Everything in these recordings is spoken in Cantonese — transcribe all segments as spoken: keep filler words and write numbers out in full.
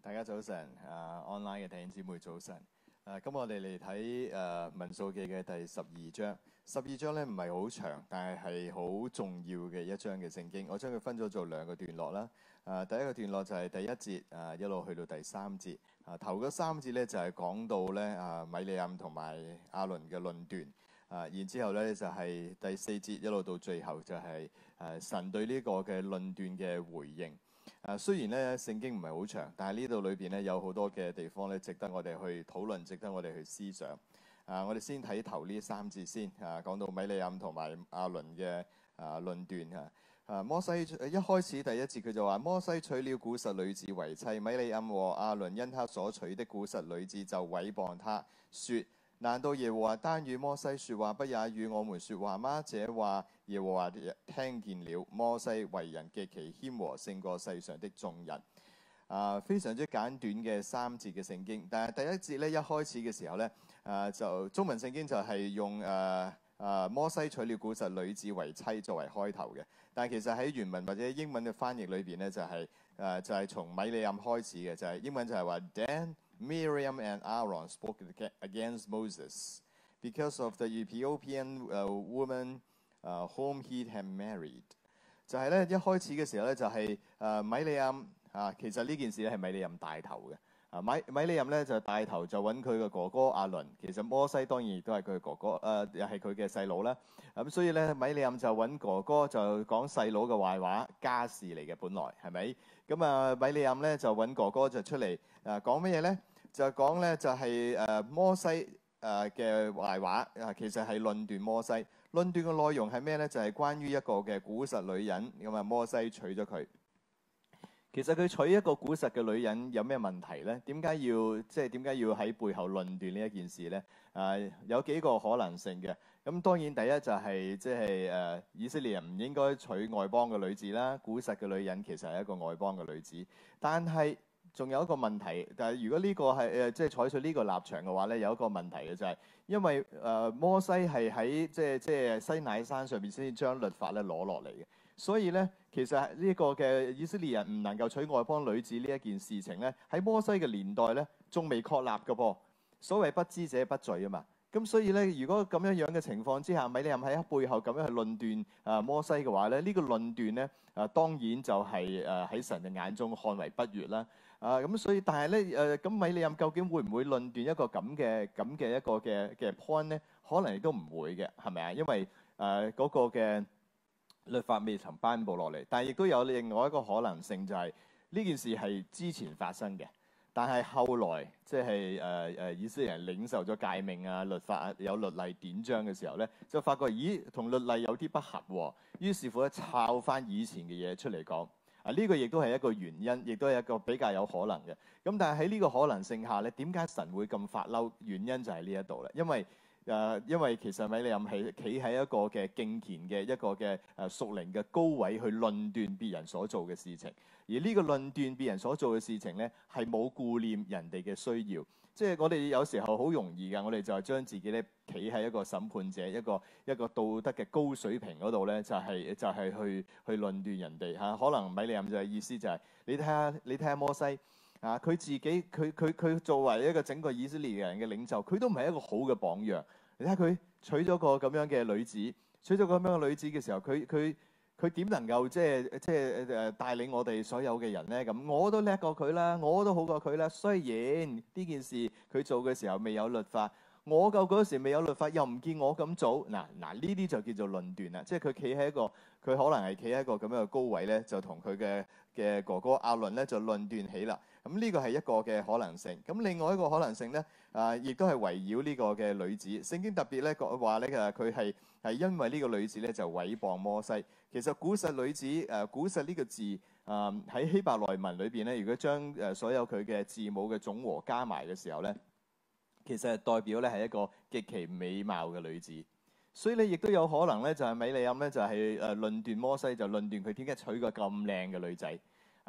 大家早晨，啊 online 嘅弟兄姊妹早晨。誒、咁我哋嚟睇誒民數記嘅第十二章。十二章咧唔係好長，但係係好重要嘅一章嘅聖經。我將佢分咗做兩個段落啦。誒、第一個段落就係第一節，誒、一路去到第三節。啊頭嗰三節咧就係、是、講到咧啊米利暗同埋亞倫嘅論斷。啊然之後咧就係、是、第四節一路到最後就係、是、誒神對呢個嘅論斷嘅回應。啊，雖然咧聖經唔係好長，但係呢度裏邊咧有好多嘅地方咧，值得我哋去討論，值得我哋去思想。啊，我哋先睇頭呢三節先。啊，講到米利暗同埋亞倫嘅啊論斷啊。啊，摩西一開始第一節佢就話：摩西娶了古實女子為妻，米利暗和亞倫因他所娶的古實女子就毀謗他，說：難道耶和華單與摩西説話，不也與我們説話嗎？這話耶和華聽見了。摩西為人極其謙和，勝過世上的眾人。啊，非常之簡短嘅三節嘅聖經。但係第一節咧一開始嘅時候咧，啊就中文聖經就係用誒誒、啊啊、摩西娶了古實女子為妻作為開頭嘅。但係其實喺原文或者英文嘅翻譯裏邊咧，就係、是、誒、啊、就係、是、從米利暗開始嘅，就係、是、英文就係話 Dan Miriam and Aaron spoke against Moses because of the Ethiopian woman whom he had married。就係咧一開始嘅時候咧，就係誒米利暗啊，其實呢件事咧係米利暗帶頭嘅。啊米米利暗咧就帶頭就揾佢嘅哥哥亞倫，其實摩西當然亦都係佢嘅哥哥，誒又係佢嘅細佬啦。咁所以咧米利暗就揾哥哥就講細佬嘅壞話，家事嚟嘅本來係咪？咁啊，米利暗咧就揾哥哥就出嚟誒講乜嘢咧？就講咧就係誒摩西誒嘅壞話啊，其實係論斷摩西。論斷嘅內容係咩咧？就係關於一個嘅古實女人，咁啊摩西娶咗佢。其實佢娶一個古實嘅女人有咩問題咧？點解要即係點解要喺背後論斷呢一件事咧？啊，有幾個可能性嘅。咁當然第一就係即係誒以色列人唔應該娶外邦嘅女子啦。古實嘅女人其實係一個外邦嘅女子，但係仲有一個問題。但係如果呢個係誒即係採取呢個立場嘅話咧，有一個問題嘅就係、是、因為誒、呃、摩西係喺即係即係西乃山上邊先至將律法咧攞落嚟嘅。所以咧，其實呢個嘅以色列人唔能夠娶外邦女子呢一件事情咧，喺摩西嘅年代咧，仲未確立嘅噃。所謂不知者不罪啊嘛。咁所以咧，如果咁樣樣嘅情況之下，米利暗喺背後咁樣去論斷啊摩西嘅話咧，呢、這個論斷咧啊當然就係誒喺神嘅眼中看為不悅啦。啊咁所以，但係咧誒咁米利暗究竟會唔會論斷一個咁嘅咁嘅一個嘅嘅 point 咧？可能亦都唔會嘅，係咪啊？因為誒嗰、呃那個嘅律法未曾頒布落嚟，但係亦都有另外一個可能性，就係、是、呢件事係之前發生嘅，但係後來即係誒誒以色列人領受咗誡命啊、律法啊、有律例典章嘅時候咧，就發覺咦同律例有啲不合喎、哦，於是乎咧抄翻以前嘅嘢出嚟講啊，呢、這個亦都係一個原因，亦都係一個比較有可能嘅。咁但係喺呢個可能性下咧，點解神會咁發嬲？原因就係呢一度啦，因為誒、呃，因為其實米利暗係企喺一個嘅敬虔嘅一個嘅誒屬靈嘅高位去論斷別人所做嘅事情，而呢個論斷別人所做嘅事情咧，係冇顧念人哋嘅需要。即係我哋有時候好容易㗎，我哋就係將自己咧企喺一個審判者、一個一個道德嘅高水平嗰度咧，就係、是、就係、是、去去論斷人哋嚇、啊。可能米利暗就係意思就係、是、你睇下你睇下摩西啊，佢自己佢佢佢作為一個整個以色列人嘅領袖，佢都唔係一個好嘅榜樣。你睇下佢娶咗個咁樣嘅女子，娶咗個咁樣嘅女子嘅時候，佢佢佢點能夠即係即係誒帶領我哋所有嘅人咧？咁我都叻過佢啦，我都好過佢啦。雖然呢件事佢做嘅時候未有律法，我夠嗰時未有律法，又唔見我咁做。嗱嗱呢啲就叫做論斷啦。即係佢企喺一個，佢可能係企喺一個咁樣嘅高位咧，就同佢嘅嘅哥哥亞倫咧就論斷起啦。咁呢個係一個嘅可能性。咁另外一個可能性咧，啊，亦都係圍繞呢個嘅女子。聖經特別咧講話咧，誒佢係係因為呢個女子咧就毀謗摩西。其實古實女子誒、呃、古實呢個字啊喺、呃、希伯來文裏邊咧，如果將誒所有佢嘅字母嘅總和加埋嘅時候咧，其實係代表咧係一個極其美貌嘅女子。所以咧亦都有可能咧就係、是、米利暗咧就係誒論斷摩西，就論斷佢點解娶個咁靚嘅女仔啊。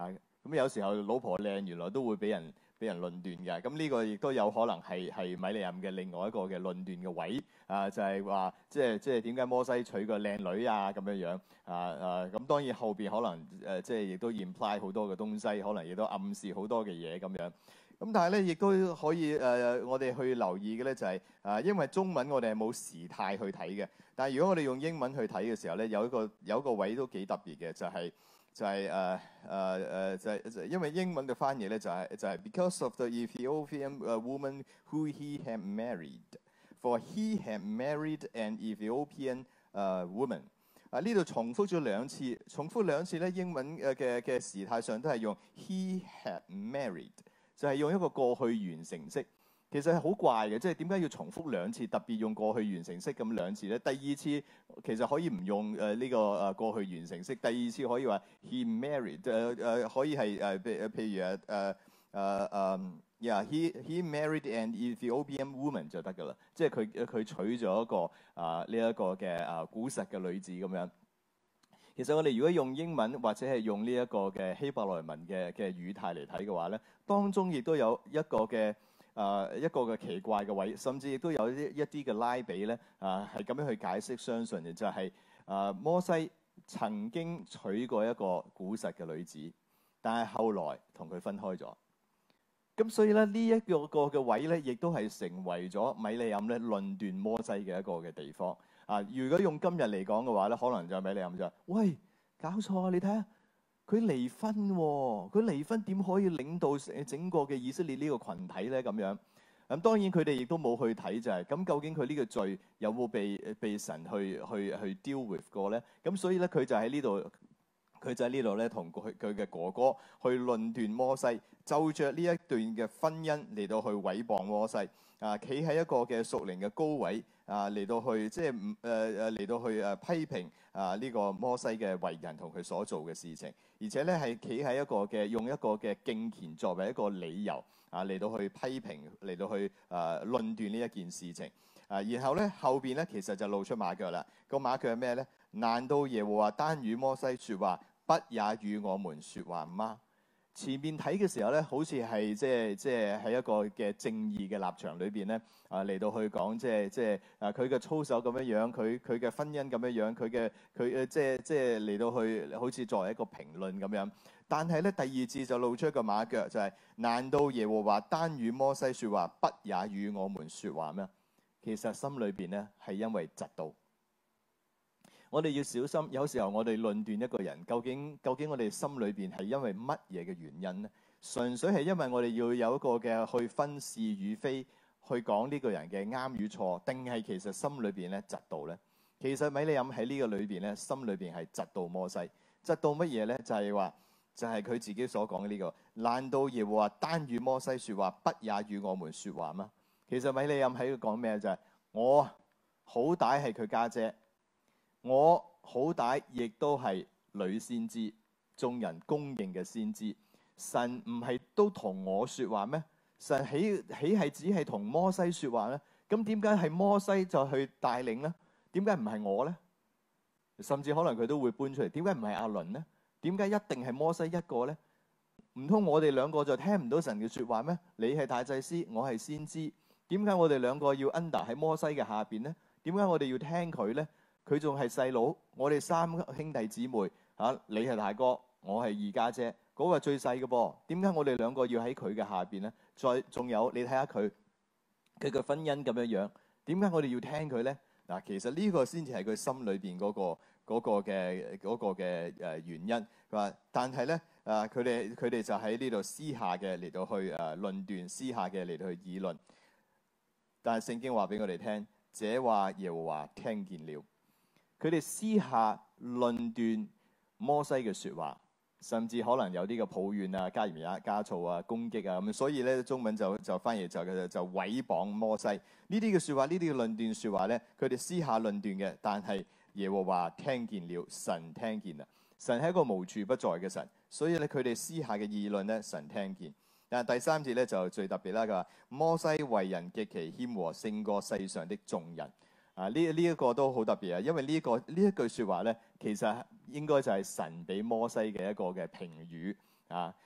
咁有時候老婆靚，原來都會俾人俾人論斷嘅。咁呢個亦都有可能係係米利暗嘅另外一個嘅論斷嘅位啊，就係話即係即係點解摩西娶個靚女啊咁樣樣啊啊咁當然後邊可能誒、啊、即係亦都 imply 好多嘅東西，可能亦都暗示好多嘅嘢咁樣。咁但係咧，亦都可以誒、呃，我哋去留意嘅咧就係、是、啊，因為中文我哋係冇時態去睇嘅，但係如果我哋用英文去睇嘅時候咧，有一個有一個位都幾特別嘅，就係、是、就係誒誒誒就係、是、因為英文嘅翻譯咧就係、是、就係、是、because of the Ethiopian woman who he had married, for he had married an Ethiopian、uh, woman。啊呢度重複咗兩次，重複兩次咧，英文嘅嘅嘅時態上都係用 he had married。就係用一個過去完成式，其實係好怪嘅，即係點解要重複兩次，特別用過去完成式咁兩次咧？第二次其實可以唔用誒呢、呃這個誒過去完成式，第二次可以話 he married 誒、呃、誒、呃、可以係誒譬譬如誒誒誒誒，yeah he he married an Ethiopian woman 就得㗎啦，即係佢佢娶咗一個啊呢一個嘅啊古實嘅女子咁樣。其實我哋如果用英文或者係用呢一個嘅希伯來文嘅嘅語態嚟睇嘅話咧，當中亦都有一個嘅誒、呃、一個嘅奇怪嘅位，甚至亦都有一一啲嘅拉比咧啊係咁樣去解釋相信嘅，就係、是、啊、呃、摩西曾經娶過一個古實嘅女子，但係後來同佢分開咗。咁所以咧呢一個個嘅位咧，亦都係成為咗米利暗咧論斷摩西嘅一個嘅地方。啊！如果用今日嚟講嘅話咧，可能就米利暗就話：喂，搞錯啊！你睇下佢離婚喎，佢離婚點可以領導整個嘅以色列呢個羣體咧？咁樣咁當然佢哋亦都冇去睇就係咁，究竟佢呢個罪有冇被被神去去去 deal with 過咧？咁所以咧佢就喺呢度，佢就喺呢度咧同佢佢嘅哥哥去論斷摩西，就着呢一段嘅婚姻嚟到去毀謗摩西啊！企喺一個嘅屬靈嘅高位。啊嚟到去即係唔誒誒嚟到去誒批評啊呢個摩西嘅為人同佢所做嘅事情，而且咧係企喺一個嘅用一個嘅敬虔作為一個理由啊嚟到去批評嚟到去誒論斷呢一件事情啊，然後咧後邊咧其實就露出馬腳啦。個馬腳係咩咧？難道耶和華單與摩西説話，不也與我們説話嗎？前面睇嘅時候咧，好似係即係即係喺一個嘅正義嘅立場裏邊咧，啊嚟到去講即係即係啊佢嘅操守咁樣樣，佢佢嘅婚姻咁樣樣，佢嘅佢誒即係即係嚟到去好似作為一個評論咁樣。但係咧第二節就露出一個馬腳，就係、是、難道耶和華單與摩西説話，不也與我們説話咩？其實心裏邊咧係因為嫉妒。我哋要小心，有時候我哋論斷一個人，究竟究竟我哋心裏邊係因為乜嘢嘅原因咧？純粹係因為我哋要有一個嘅去分是與非，去講呢個人嘅啱與錯，定係其實心裏邊咧嫉妒咧？其實米利暗喺呢個裏邊咧，心裏邊係嫉妒摩西，嫉妒乜嘢咧？就係話，就係佢自己所講嘅呢個。難道耶和華單與摩西説話，不也與我們説話嗎？其實米利暗喺度講咩？就係我好歹係佢家姐。我好歹亦都係女先知，眾人公認嘅先知。神唔係都同我説話咩？神豈豈係只係同摩西説話咧？咁點解係摩西就去帶領咧？點解唔係我咧？甚至可能佢都會搬出嚟。點解唔係亞倫咧？點解一定係摩西一個咧？唔通我哋兩個就聽唔到神嘅説話咩？你係大祭司，我係先知。點解我哋兩個要 under 喺摩西嘅下邊咧？點解我哋要聽佢咧？佢仲係細佬，我哋三兄弟姊妹嚇、啊，你係大哥，我係二家姐，嗰、那個最細嘅噃。點解我哋兩個要喺佢嘅下邊咧？再仲有，你睇下佢佢嘅婚姻咁樣樣，點解我哋要聽佢咧？嗱，其實呢個先至係佢心裏邊嗰個嗰嘅嗰嘅誒原因。佢話，但係咧誒，佢哋佢哋就喺呢度私下嘅嚟到去誒、啊、論斷，私下嘅嚟到去議論。但係聖經話俾我哋聽，這話耶和華聽見了。佢哋私下論斷摩西嘅説話，甚至可能有啲嘅抱怨啊、加鹽加醋啊、攻擊啊咁，所以咧中文就就翻譯就就就毀謗摩西呢啲嘅説話，呢啲嘅論斷説話咧，佢哋私下論斷嘅，但係耶和華聽見了，神聽見啦。神係一個無處不在嘅神，所以咧佢哋私下嘅議論咧，神聽見。但係第三節咧就最特別啦，佢話摩西為人極其謙和，勝過世上的眾人。啊！呢呢一個都好特別啊，因為呢、這個呢一句説話咧，其實應該就係神俾摩西嘅一個嘅評語啊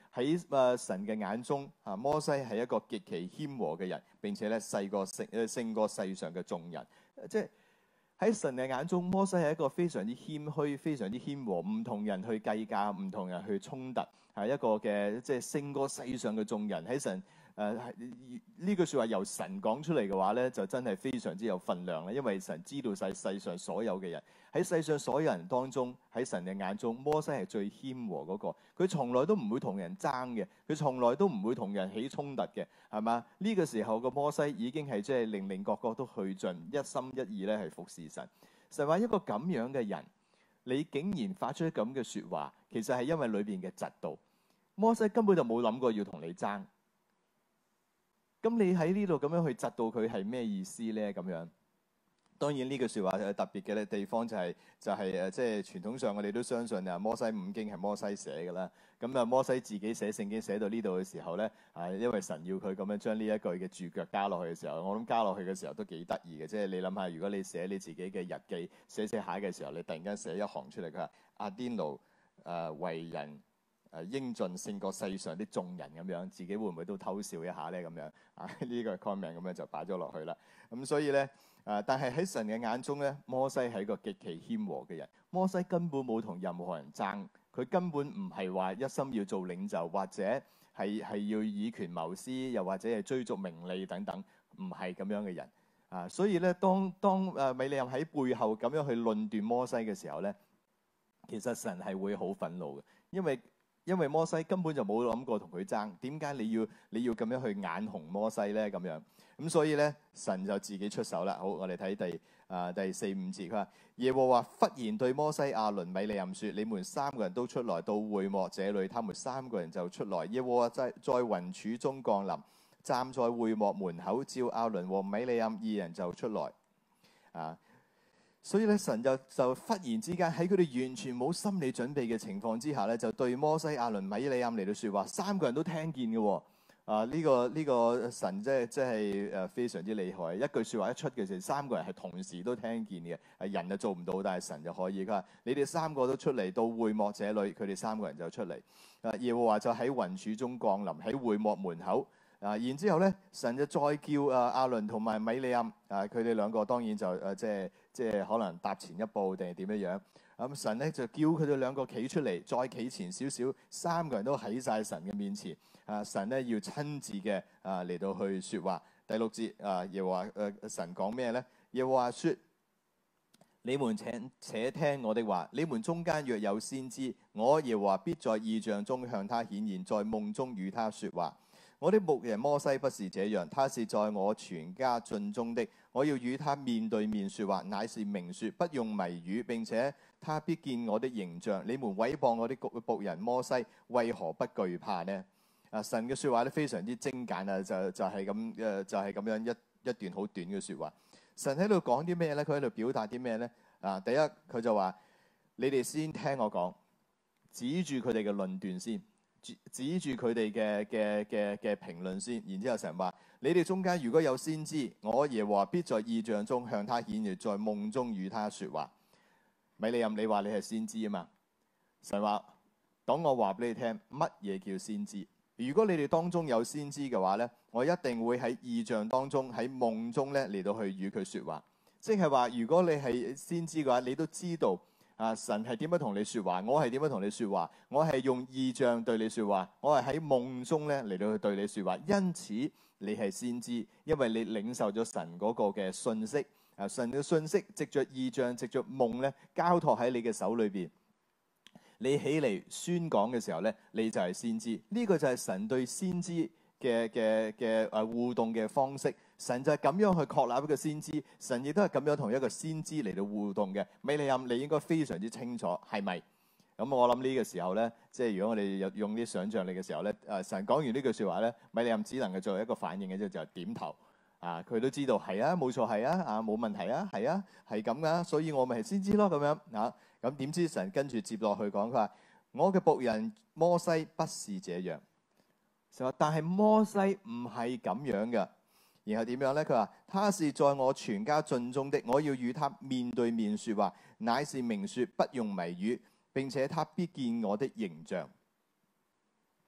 喺誒神嘅眼中啊，摩西係一個極其謙和嘅人，並且咧細過勝誒勝過世上嘅眾人。即係喺神嘅眼中，摩西係一個非常之謙虛、非常之謙和，唔同人去計較，唔同人去衝突，係一個嘅即係勝過世上嘅眾人。喺神誒呢句説話由神講出嚟嘅話咧，就真係非常之有分量啦。因為神知道晒世上所有嘅人，喺世上所有人當中，喺神嘅眼中，摩西係最謙和嗰個。佢從來都唔會同人爭嘅，佢從來都唔會同人起衝突嘅，係嘛？呢個時候嘅摩西已經係即係令令各個都去盡，一心一意咧係服侍神。神話一個咁樣嘅人，你竟然發出咁嘅説話，其實係因為裏邊嘅嫉妒。摩西根本就冇諗過要同你爭。咁你喺呢度咁樣去窒到佢係咩意思咧？咁樣當然呢句説話特別嘅地方就係、是、就係、是、誒，即係傳統上我哋都相信啊，摩西五經係摩西寫嘅啦。咁啊，摩西自己寫聖經寫到呢度嘅時候咧，啊，因為神要佢咁樣將呢一句嘅註腳加落去嘅時候，我諗加落去嘅時候都幾得意嘅。即係你諗下，如果你寫你自己嘅日記，寫寫下嘅時候，你突然間寫一行出嚟，佢話阿甸奴誒為人誒英俊勝過世上啲眾人咁樣，自己會唔會都偷笑一下咧？咁樣啊，呢個 comment 咁樣就擺咗落去啦。咁所以咧，誒，但係喺神嘅眼中咧，摩西係一個極其謙和嘅人。摩西根本冇同任何人爭，佢根本唔係話一心要做領袖，或者係係要以權謀私，又或者係追逐名利等等，唔係咁樣嘅人啊。所以咧，當當誒米利暗喺背後咁樣去論斷摩西嘅時候咧，其實神係會好憤怒嘅，因為因為摩西根本就冇諗過同佢爭，點解你要你要咁樣去眼紅摩西咧？咁樣咁所以咧，神就自己出手啦。好，我哋睇第啊、呃、第四五節，佢話耶和華忽然對摩西、亞倫、米利暗說：你們三個人都出來到會幕這裏。他們三個人就出來。耶和華在在雲柱中降臨，站在會幕門口，召亞倫和米利暗二人就出來。啊！所以咧，神就就忽然之間喺佢哋完全冇心理準備嘅情況之下咧，就對摩西、亞倫、米利暗嚟到説話，三個人都聽見嘅喎。啊，呢、這個呢、這個神即係即係誒非常之厲害，一句説話一出嘅時候，三個人係同時都聽見嘅。係人就做唔到，但係神就可以。佢話：你哋三個都出嚟到會幕這裏，佢哋三個人就出嚟。啊，耶和華就喺雲柱中降臨喺會幕門口。啊，然之後咧，神就再叫啊亞倫同埋米利暗啊，佢哋兩個當然就誒、啊、即係即係可能踏前一步定係點樣樣。咁、啊、神咧就叫佢哋兩個企出嚟，再企前少少，三個人都喺晒神嘅面前。啊，神咧要親自嘅啊嚟到去説話。第六節啊，耶和華誒神講咩咧？耶和華説：你們請且聽我的話，你們中間若有先知，我耶和華必在異象中向他顯現，在夢中與他説話。我的牧人摩西不是這樣，他是在我全家盡中的。我要與他面對面説話，乃是明説，不用謎語。並且他必見我的形象。你們毀謗我的僕人摩西，為何不懼怕呢？啊，神嘅説話咧非常之精簡啊，就就係咁誒，就係咁樣一一段好短嘅説話。神喺度講啲咩咧？佢喺度表達啲咩咧？啊，第一佢就話：你哋先聽我講，指住佢哋嘅論斷先。指住佢哋嘅嘅嘅嘅評論先，然之後神話：你哋中間如果有先知，我耶和華必在異象中向他顯現，在夢中與他説話。米利暗，你話你係先知啊嘛？神話：等我話俾你聽，乜嘢叫先知？如果你哋當中有先知嘅話咧，我一定會喺異象當中喺夢中咧嚟到去與佢説話。即係話，如果你係先知嘅話，你都知道。啊！神係點樣同你説話？我係點樣同你説話？我係用異象對你説話，我係喺夢中咧嚟到去對你説話。因此你係先知，因為你領受咗神嗰個嘅信息。啊，神嘅信息藉着異象、藉着夢咧交託喺你嘅手裏邊。你起嚟宣講嘅時候咧，你就係先知。呢、這個就係神對先知嘅嘅嘅誒互動嘅方式。神就係咁樣去確立一個先知，神亦都係咁樣同一個先知嚟到互動嘅。米利暗，你應該非常之清楚，係咪？咁我諗呢個時候咧，即係如果我哋有用啲想像力嘅時候咧，誒神講完呢句説話咧，米利暗只能夠作為一個反應嘅啫，就係點頭。啊，佢都知道係啊，冇錯係啊，啊冇問題啊，係啊，係咁噶，所以我咪係先知咯咁樣啊。咁點知神跟住接落去講，佢話：我嘅僕人摩西不是這樣。就話，但係摩西唔係咁樣嘅。然後點樣咧？佢話：他是在我全家盡中的，我要與他面對面説話，乃是明説，不用謎語。並且他必見我的形象。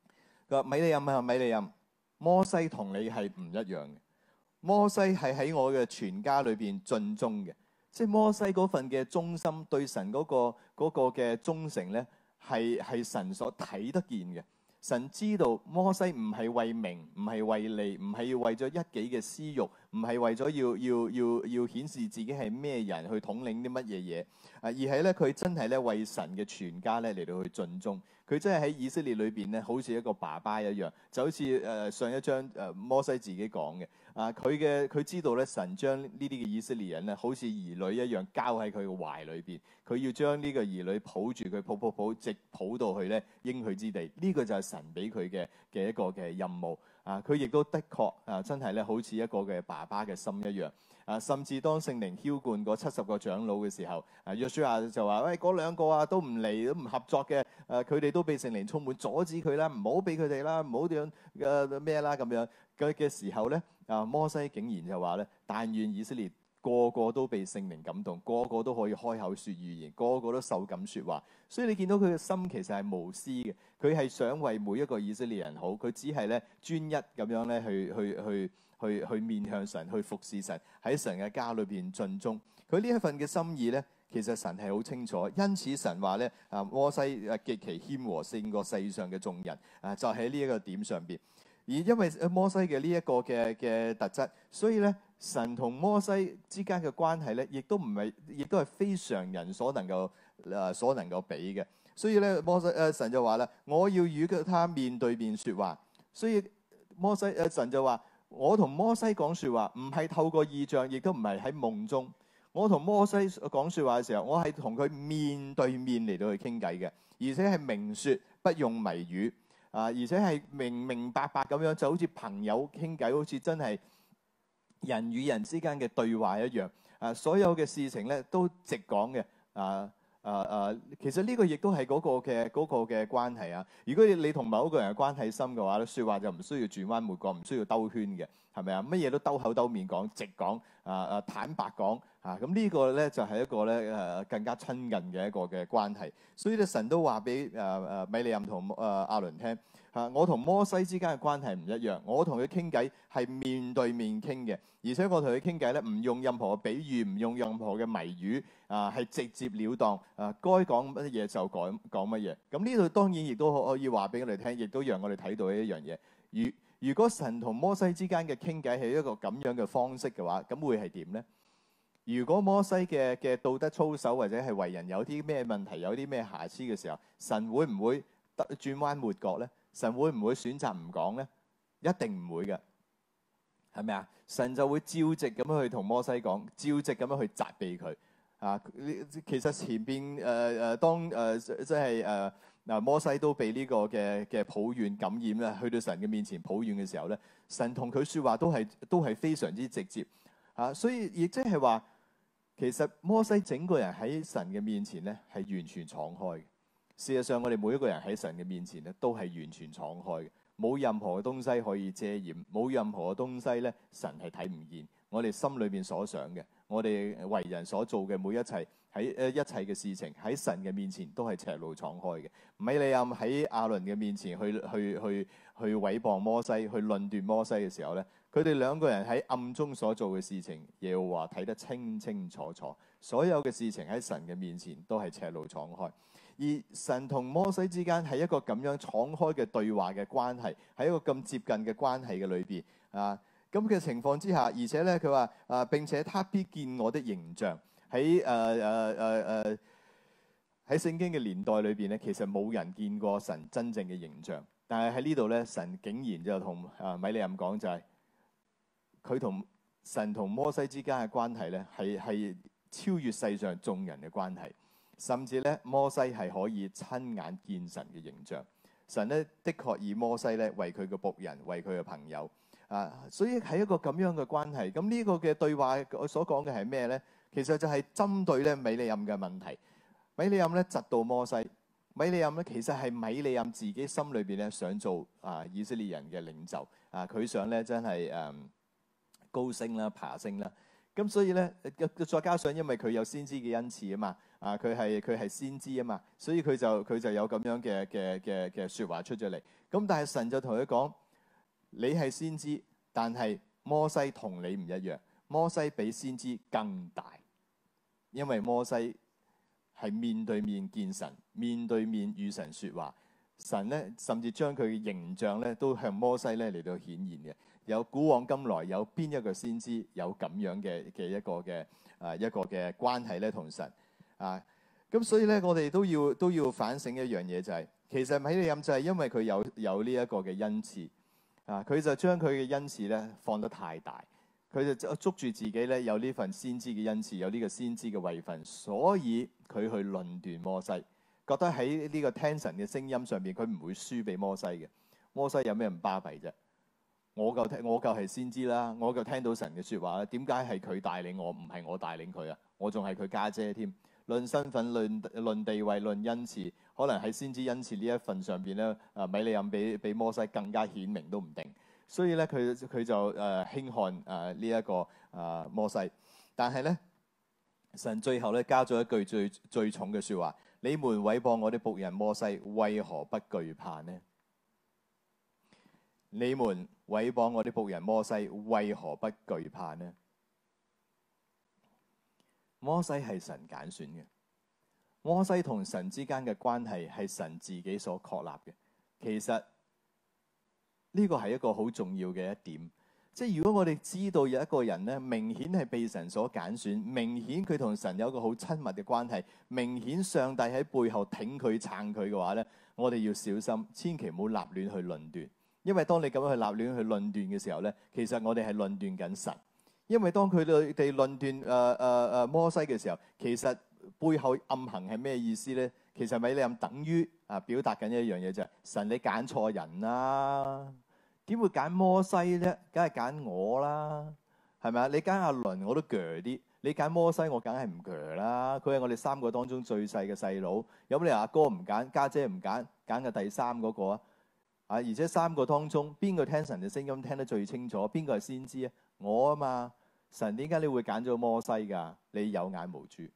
佢話米利暗啊，米利暗，摩西同你係唔一樣嘅。摩西係喺我嘅全家裏邊盡忠嘅，即係摩西嗰份嘅忠心對神嗰個嗰個嘅忠誠咧，係係神所睇得見嘅。神知道摩西唔係為名，唔係為利，唔係要為咗一己嘅私欲，唔係為咗要要要要顯示自己係咩人去統領啲乜嘢嘢，啊，而係咧佢真係咧為神嘅全家咧嚟到去盡忠。佢真係喺以色列裏邊咧，好似一個爸爸一樣，就好似誒、呃、上一章誒、呃、摩西自己講嘅。啊！佢嘅佢知道咧，神將呢啲嘅以色列人咧，好似兒女一樣交喺佢嘅懷裏邊。佢要將呢個兒女抱住佢，抱抱抱，直抱到去咧應許之地。呢、這個就係神俾佢嘅嘅一個嘅任務。啊！佢亦都的確啊，真係咧，好似一個嘅爸爸嘅心一樣。啊！甚至當聖靈澆灌嗰七十個長老嘅時候，啊，約書亞就話：喂，嗰兩個啊都唔嚟，都唔合作嘅。誒、啊，佢哋都被聖靈充滿，阻止佢啦，唔好俾佢哋啦，唔好點誒咩啦咁樣嘅嘅時候咧。啊！摩西竟然就話咧：但願以色列個個都被聖靈感動，個個都可以開口説預言，個個都受感説話。所以你見到佢嘅心其實係無私嘅，佢係想為每一個以色列人好，佢只係咧專一咁樣咧去去去去去面向神，去服侍神，喺神嘅家裏邊盡忠。佢呢一份嘅心意咧，其實神係好清楚。因此神話咧：啊，摩西誒極其謙和，勝過世上嘅眾人。啊，就喺呢一個點上邊。而因為摩西嘅呢一個嘅嘅特質，所以咧神同摩西之間嘅關係咧，亦都唔係，亦都係非常人所能夠誒、呃、所能夠比嘅。所以咧摩西誒、呃、神就話啦：我要與他面對面説話。所以摩西誒、呃、神就話：我同摩西講説話，唔係透過異象，亦都唔係喺夢中。我同摩西講説話嘅時候，我係同佢面對面嚟到去傾偈嘅，而且係明説，不用謎語。啊！而且係明明白白咁樣，就好似朋友傾偈，好似真係人與人之間嘅對話一樣。啊，所有嘅事情咧都直講嘅。啊啊啊！其實呢個亦都係嗰個嘅嗰個嘅關係啊。如果你你同某一個人嘅關係深嘅話咧，説話就唔需要轉彎抹角，唔需要兜圈嘅，係咪啊？乜嘢都兜口兜面講，直講啊啊，坦白講啊。咁呢個咧就係一個咧誒更加親近嘅一個嘅關係。所以咧神都話俾誒誒米利暗同誒亞倫聽嚇，我同摩西之間嘅關係唔一樣。我同佢傾偈係面對面傾嘅，而且我同佢傾偈咧唔用任何嘅比喻，唔用任何嘅謎語啊，係直接了當啊，該講乜嘢就講講乜嘢。咁呢度當然亦都可以話俾我哋聽，亦都讓我哋睇到一樣嘢。如如果神同摩西之間嘅傾偈係一個咁樣嘅方式嘅話，咁會係點咧？如果摩西嘅嘅道德操守或者係為人有啲咩問題，有啲咩瑕疵嘅時候，神會唔會轉彎抹角咧？神會唔會選擇唔講咧？一定唔會嘅，係咪啊？神就會照直咁樣去同摩西講，照直咁樣去責備佢啊！其實前邊誒誒當誒、呃、即係誒嗱摩西都被呢個嘅嘅抱怨感染咧，去到神嘅面前抱怨嘅時候咧，神同佢説話都係都係非常之直接啊！所以亦即係話，其實摩西整個人喺神嘅面前咧係完全敞開嘅。事實上，我哋每一個人喺神嘅面前咧，都係完全敞開嘅，冇任何嘅東西可以遮掩，冇任何嘅東西咧，神係睇唔見。我哋心裏邊所想嘅，我哋為人所做嘅每一切，喺誒一切嘅事情喺神嘅面前都係赤露敞開嘅。米利暗喺亞倫嘅面前去去去去毀謗摩西，去論斷摩西嘅時候咧，佢哋兩個人喺暗中所做嘅事情，耶和華睇得清清楚楚。所有嘅事情喺神嘅面前都係赤露敞開。而神同摩西之間係一個咁樣敞開嘅對話嘅關係，喺一個咁接近嘅關係嘅裏邊啊，咁嘅情況之下，而且咧佢話啊，並且他必見我的形象。喺誒誒誒誒喺聖經嘅年代裏邊咧，其實冇人見過神真正嘅形象，但係喺呢度咧，神竟然就同啊米利暗講，就係佢同神同摩西之間嘅關係咧，係係超越世上眾人嘅關係。甚至咧，摩西係可以親眼見神嘅形象。神咧的確以摩西咧為佢嘅僕人，為佢嘅朋友啊，所以係一個咁樣嘅關係。咁呢個嘅對話我所講嘅係咩咧？其實就係針對咧米利暗嘅問題。米利暗咧窒到摩西，米利暗咧其實係米利暗自己心裏邊咧想做啊以色列人嘅領袖啊，佢想咧真係誒、嗯、高升啦、爬升啦。 咁所以咧，再加上因為佢有先知嘅恩賜啊嘛，啊佢係佢係先知啊嘛，所以佢就佢就有咁樣嘅嘅嘅嘅説話出咗嚟。咁但係神就同佢講：你係先知，但係摩西同你唔一樣，摩西比先知更大，因為摩西係面對面見神，面對面與神説話。神咧甚至將佢嘅形象咧都向摩西咧嚟到顯現嘅。有古往今來有邊一個先知有咁樣嘅嘅一個嘅啊一個嘅關係咧同神啊？咁所以咧我哋都要都要反省一樣嘢，就係、是、其實米利暗就係因為佢有有呢一個嘅恩賜啊，佢就將佢嘅恩賜咧放得太大，佢就捉住自己咧有呢份先知嘅恩賜，有呢個先知嘅位份，所以佢去論斷摩西，覺得喺呢個聽神嘅聲音上邊佢唔會輸俾摩西嘅。摩西有咩唔巴閉啫？我夠聽，我夠係先知啦，我夠聽到神嘅説話啦。點解係佢帶領我，唔係我帶領佢啊？我仲係佢家姐添。論身份、論論地位、論恩賜，可能喺先知恩賜呢一份上邊咧，啊米利暗比比摩西更加顯明都唔定。所以咧，佢佢就誒輕看誒呢一個啊、呃、摩西。但係咧，神最後咧加咗一句最最重嘅説話：你們毀謗我的僕人摩西，為何不懼怕呢？你們毀謗我的僕人摩西，為何不懼怕呢？摩西係神揀選嘅，摩西同神之間嘅關係係神自己所確立嘅。其實呢個係一個好重要嘅一點，即係如果我哋知道有一個人咧，明顯係被神所揀選，明顯佢同神有一個好親密嘅關係，明顯上帝喺背後挺佢撐佢嘅話咧，我哋要小心，千祈唔好立亂去論斷。因為當你咁樣去立亂去論斷嘅時候咧，其實我哋係論斷緊神。因為當佢哋哋論斷誒誒誒摩西嘅時候，其實背後暗行係咩意思咧？其實米利暗等於啊表達緊一樣嘢就係、是、神你揀錯人啦，點會揀摩西咧？梗係揀我啦，係咪啊？你揀阿倫我都鋸啲，你揀摩西我梗係唔鋸啦。佢係我哋三個當中最細嘅細佬，有冇理由阿哥唔揀，家姐唔揀，揀嘅第三嗰個啊？啊！而且三個當中，邊個聽神嘅聲音聽得最清楚？邊個係先知啊？我啊嘛！神點解你會揀咗摩西㗎？你有眼無珠。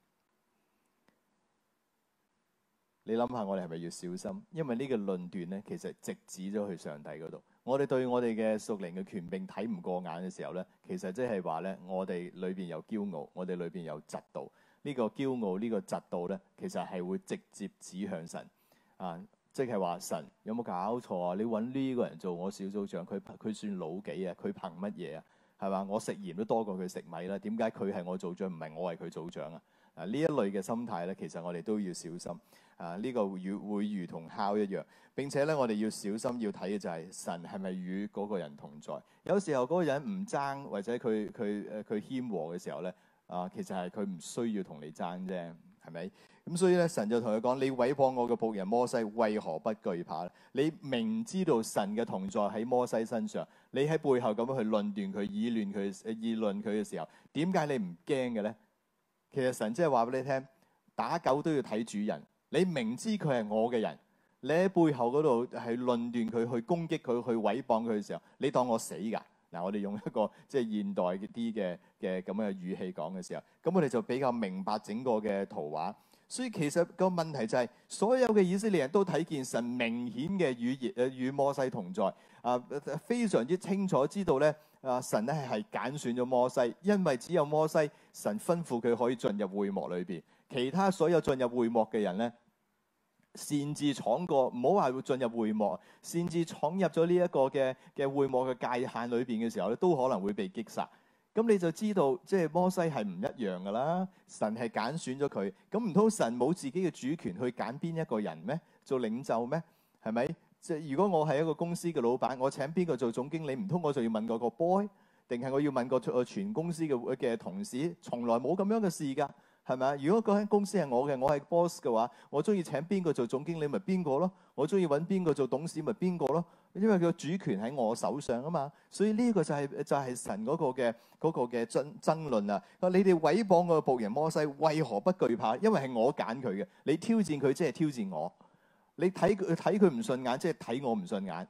你諗下，我哋係咪要小心？因為呢個論斷咧，其實直指咗去上帝嗰度。我哋對我哋嘅屬靈嘅權柄睇唔過眼嘅時候咧，其實即係話咧，我哋裏邊有驕傲，我哋裏邊有嫉妒。呢個驕傲、呢個嫉妒咧，其實係會直接指向神啊！即係話神有冇搞錯啊？你揾呢個人做我小組長，佢佢算老幾啊？佢憑乜嘢啊？係嘛？我食鹽都多過佢食米啦。點解佢係我組長，唔係我係佢組長啊？啊呢一類嘅心態咧，其實我哋都要小心啊！呢、這個會會如同酵一樣。並且咧，我哋要小心要睇嘅就係神係咪與嗰個人同在？有時候嗰個人唔爭，或者佢佢誒佢謙和嘅時候咧，啊其實係佢唔需要同你爭啫，係咪？咁所以咧，神就同佢講：你毀謗我嘅僕人摩西，為何不懼怕？你明知道神嘅同在喺摩西身上，你喺背後咁樣去論斷佢、議論佢、議論佢嘅時候，點解你唔驚嘅咧？其實神即係話俾你聽，打狗都要睇主人。你明知佢係我嘅人，你喺背後嗰度係論斷佢、去攻擊佢、去毀謗佢嘅時候，你當我死㗎？嗱，我哋用一個即係現代啲嘅嘅咁嘅語氣講嘅時候，咁我哋就比較明白整個嘅圖畫。所以其實個問題就係、是，所有嘅以色列人都睇見神明顯嘅與誒與摩西同在，啊非常之清楚知道咧，啊神咧係揀選咗摩西，因為只有摩西神吩咐佢可以進入會幕裏邊，其他所有進入會幕嘅人咧，擅自闖過，唔好話會進入會幕，擅自闖入咗呢一個嘅嘅會幕嘅界限裏邊嘅時候咧，都可能會被擊殺。咁你就知道，即係摩西係唔一樣噶啦。神係揀選咗佢，咁唔通神冇自己嘅主權去揀邊一個人咩？做領袖咩？係咪？即係如果我係一個公司嘅老闆，我請邊個做總經理，唔通我就要問嗰個 boy， 定係我要問個全公司嘅嘅同事？從來冇咁樣嘅事㗎，係咪啊？如果嗰間公司係我嘅，我係 boss 嘅話，我中意請邊個做總經理咪邊個咯？我中意揾邊個做董事咪邊個咯？因為佢個主權喺我手上啊嘛，所以呢個就係、是、就係、是、神嗰個嘅嗰、那個嘅爭爭論啊！你哋毀謗我嘅僕人摩西，為何不懼怕？因為係我揀佢嘅，你挑戰佢即係挑戰我，你睇佢睇佢唔順眼，即係睇我唔順眼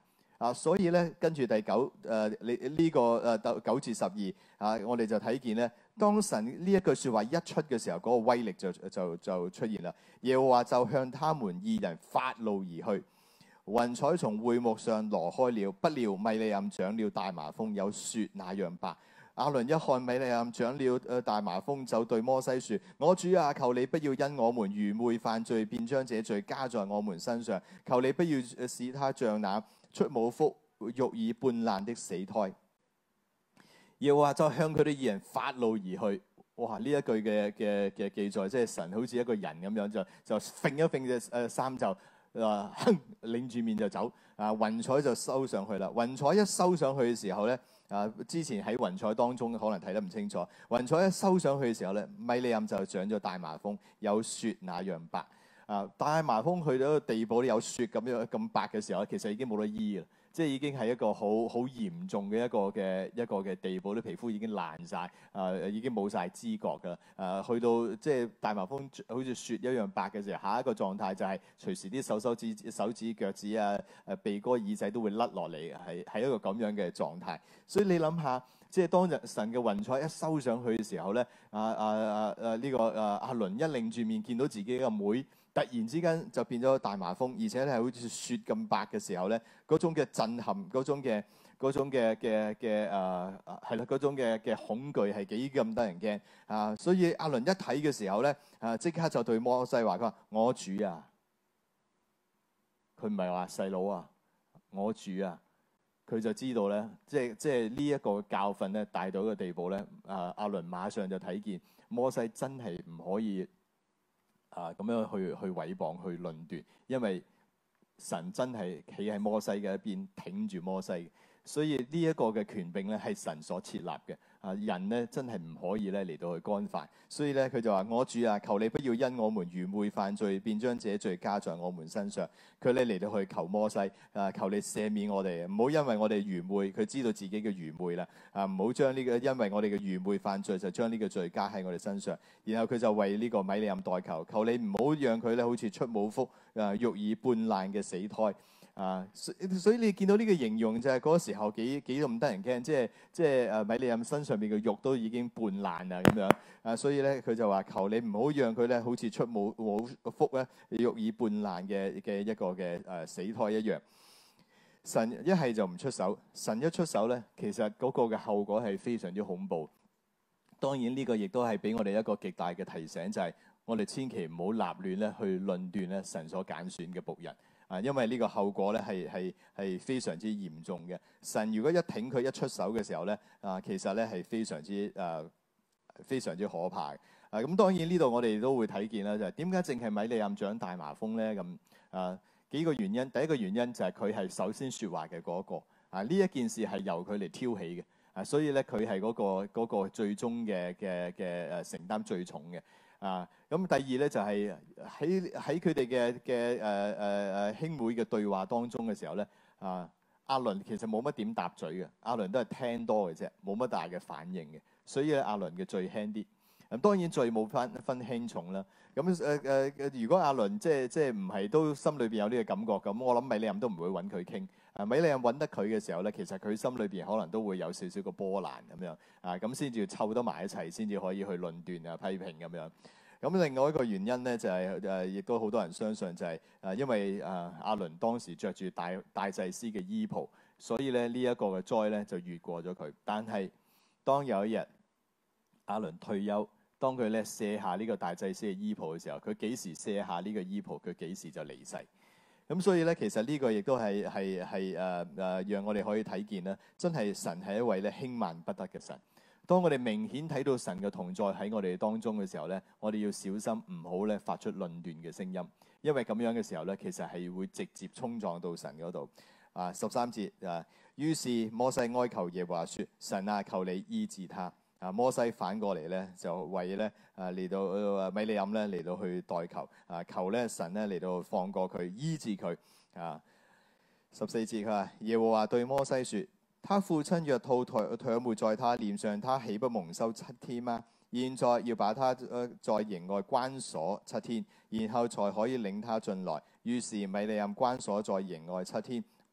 啊，所以咧跟住第九誒你呢個誒九至十二啊，我哋就睇見咧，當神呢一句説話一出嘅時候，嗰、那個威力就就就出現啦。耶和華就向他們二人發怒而去，雲彩從會幕上挪開了，不料米利暗長了大麻風，有雪那樣白。亞倫一看米利暗長了大麻風，就對摩西説：我主啊，求你不要因我們愚昧犯罪，便將這罪加在我們身上。求你不要使他像那出母腹、育兒半爛的死胎。耶和華就向佢哋二人發怒而去。哇！呢一句嘅嘅嘅記載，即係神好似一個人咁樣，就就揈一揈隻誒衫袖，啊，哼，擰住面就走。啊，雲彩就收上去啦。雲彩一收上去嘅時候咧。啊！之前喺雲彩當中可能睇得唔清楚，雲彩一收上去嘅時候咧，米利暗就長咗大麻風，有雪那樣白。啊！大麻風去到一個地步咧，有雪咁樣咁白嘅時候，其實已經冇得醫啦，即係已經係一個好好嚴重嘅一個嘅一個嘅地步，啲皮膚已經爛晒，啊，已經冇晒知覺㗎。啊，去到即係大麻風好似雪一樣白嘅時候，下一個狀態就係隨時啲手手指手指腳趾啊、誒鼻哥耳仔都會甩落嚟，係係一個咁樣嘅狀態。所以你諗下，即係當日神嘅雲彩一收上去嘅時候咧，啊啊啊啊呢個啊亞倫一擰住面見到自己嘅妹，突然之間就變咗大麻風，而且咧係好似雪咁白嘅時候咧，嗰種嘅震撼，嗰種嘅嗰種嘅嘅嘅誒係啦，嗰種嘅嘅恐懼係幾咁得人驚啊！所以亞倫一睇嘅時候咧，啊即刻就對摩西話：佢話我主啊，佢唔係話細佬啊，我主啊。佢就知道咧，即係即係呢一個教訓咧，大到一個地步咧。啊，亞倫馬上就睇見摩西真係唔可以啊咁樣去去毀謗、去論斷，因為神真係企喺摩西嘅一邊，挺住摩西。所以呢一個嘅權柄咧係神所設立嘅。啊，人咧真係唔可以咧嚟到去干犯。所以咧佢就話：我主啊，求你不要因我們愚昧犯罪，便將這罪加在我們身上。佢咧嚟到去求摩西啊，求你赦免我哋，唔好因為我哋愚昧，佢知道自己嘅愚昧啦。啊，唔好將呢個因為我哋嘅愚昧犯罪，就將呢個罪加喺我哋身上。然後佢就為呢個米利暗代求，求你唔好讓佢咧好似出母腹啊育兒半爛嘅死胎。啊，所所以你見到呢個形容就係嗰個時候幾幾咁得人驚，即係即係誒米利暗身上邊嘅肉都已經半爛啦咁樣啊，所以咧佢就話求你唔好讓佢咧好似出母母腹咧育兒半爛嘅嘅一個嘅誒死胎一樣。神一係就唔出手，神一出手咧，其實嗰個嘅後果係非常之恐怖。當然呢個亦都係俾我哋一個極大嘅提醒，就係我哋千祈唔好立亂咧去論斷咧神所揀選嘅僕人。啊，因為呢個後果咧係係係非常之嚴重嘅。神如果一挺佢一出手嘅時候咧，啊，其實咧係非常之誒、啊、非常之可怕嘅。啊，咁當然呢度我哋都會睇見啦，就係點解淨係米利暗長大麻風咧？咁啊幾個原因。第一個原因就係佢係首先説話嘅嗰、那個。啊，呢一件事係由佢嚟挑起嘅。啊，所以咧佢係嗰個嗰、那個最終嘅嘅嘅誒承擔最重嘅。啊，咁第二咧就係喺喺佢哋嘅嘅誒誒誒兄妹嘅對話當中嘅時候咧，啊，亞倫其實冇乜點答嘴嘅，亞倫都係聽多嘅啫，冇乜大嘅反應嘅，所以咧亞倫嘅罪輕啲。咁當然罪冇分分輕重啦。咁誒誒，如果亞倫即係即係唔係都心裏邊有呢個感覺咁，我諗米利暗都唔會揾佢傾。啊，米利暗揾得佢嘅時候咧，其實佢心裏邊可能都會有少少個波瀾咁樣啊，咁先至湊得埋一齊，先至可以去論斷啊、批評咁樣。咁另外一個原因咧就係、是、誒，亦、啊、都好多人相信就係、是、誒、啊，因為誒亞倫當時着住大大祭司嘅衣袍，所以咧呢一、這個嘅災咧就越過咗佢。但係當有一日亞倫退休，當佢咧卸下呢個大祭司嘅衣袍嘅時候，佢幾時卸下呢個衣袍，佢幾時就離世。咁所以咧，其實呢個亦都係係係誒誒，讓我哋可以睇見咧，真係神係一位咧輕慢不得嘅神。當我哋明顯睇到神嘅同在喺我哋當中嘅時候咧，我哋要小心唔好咧發出論斷嘅聲音，因為咁樣嘅時候咧，其實係會直接衝撞到神嗰度。啊，十三節啊，於是摩西哀求耶和華說：神啊，求你醫治他。啊，摩西反過嚟咧，就為咧啊嚟到、呃、米利暗咧嚟到去代求啊，求咧神咧嚟到放過佢，醫治佢啊。十四節佢話：耶和華對摩西說：他父親若吐唾沫在他臉上，他豈不蒙羞七天嗎？現在要把他在營外關鎖七天，然後才可以領他進來。於是米利暗關鎖在營外七天，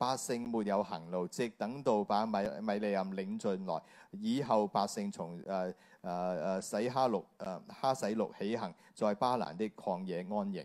百姓沒有行路，直等到把米米利暗領進來。以後百姓從誒誒誒洗哈錄誒哈洗錄起行，在巴蘭的曠野安營。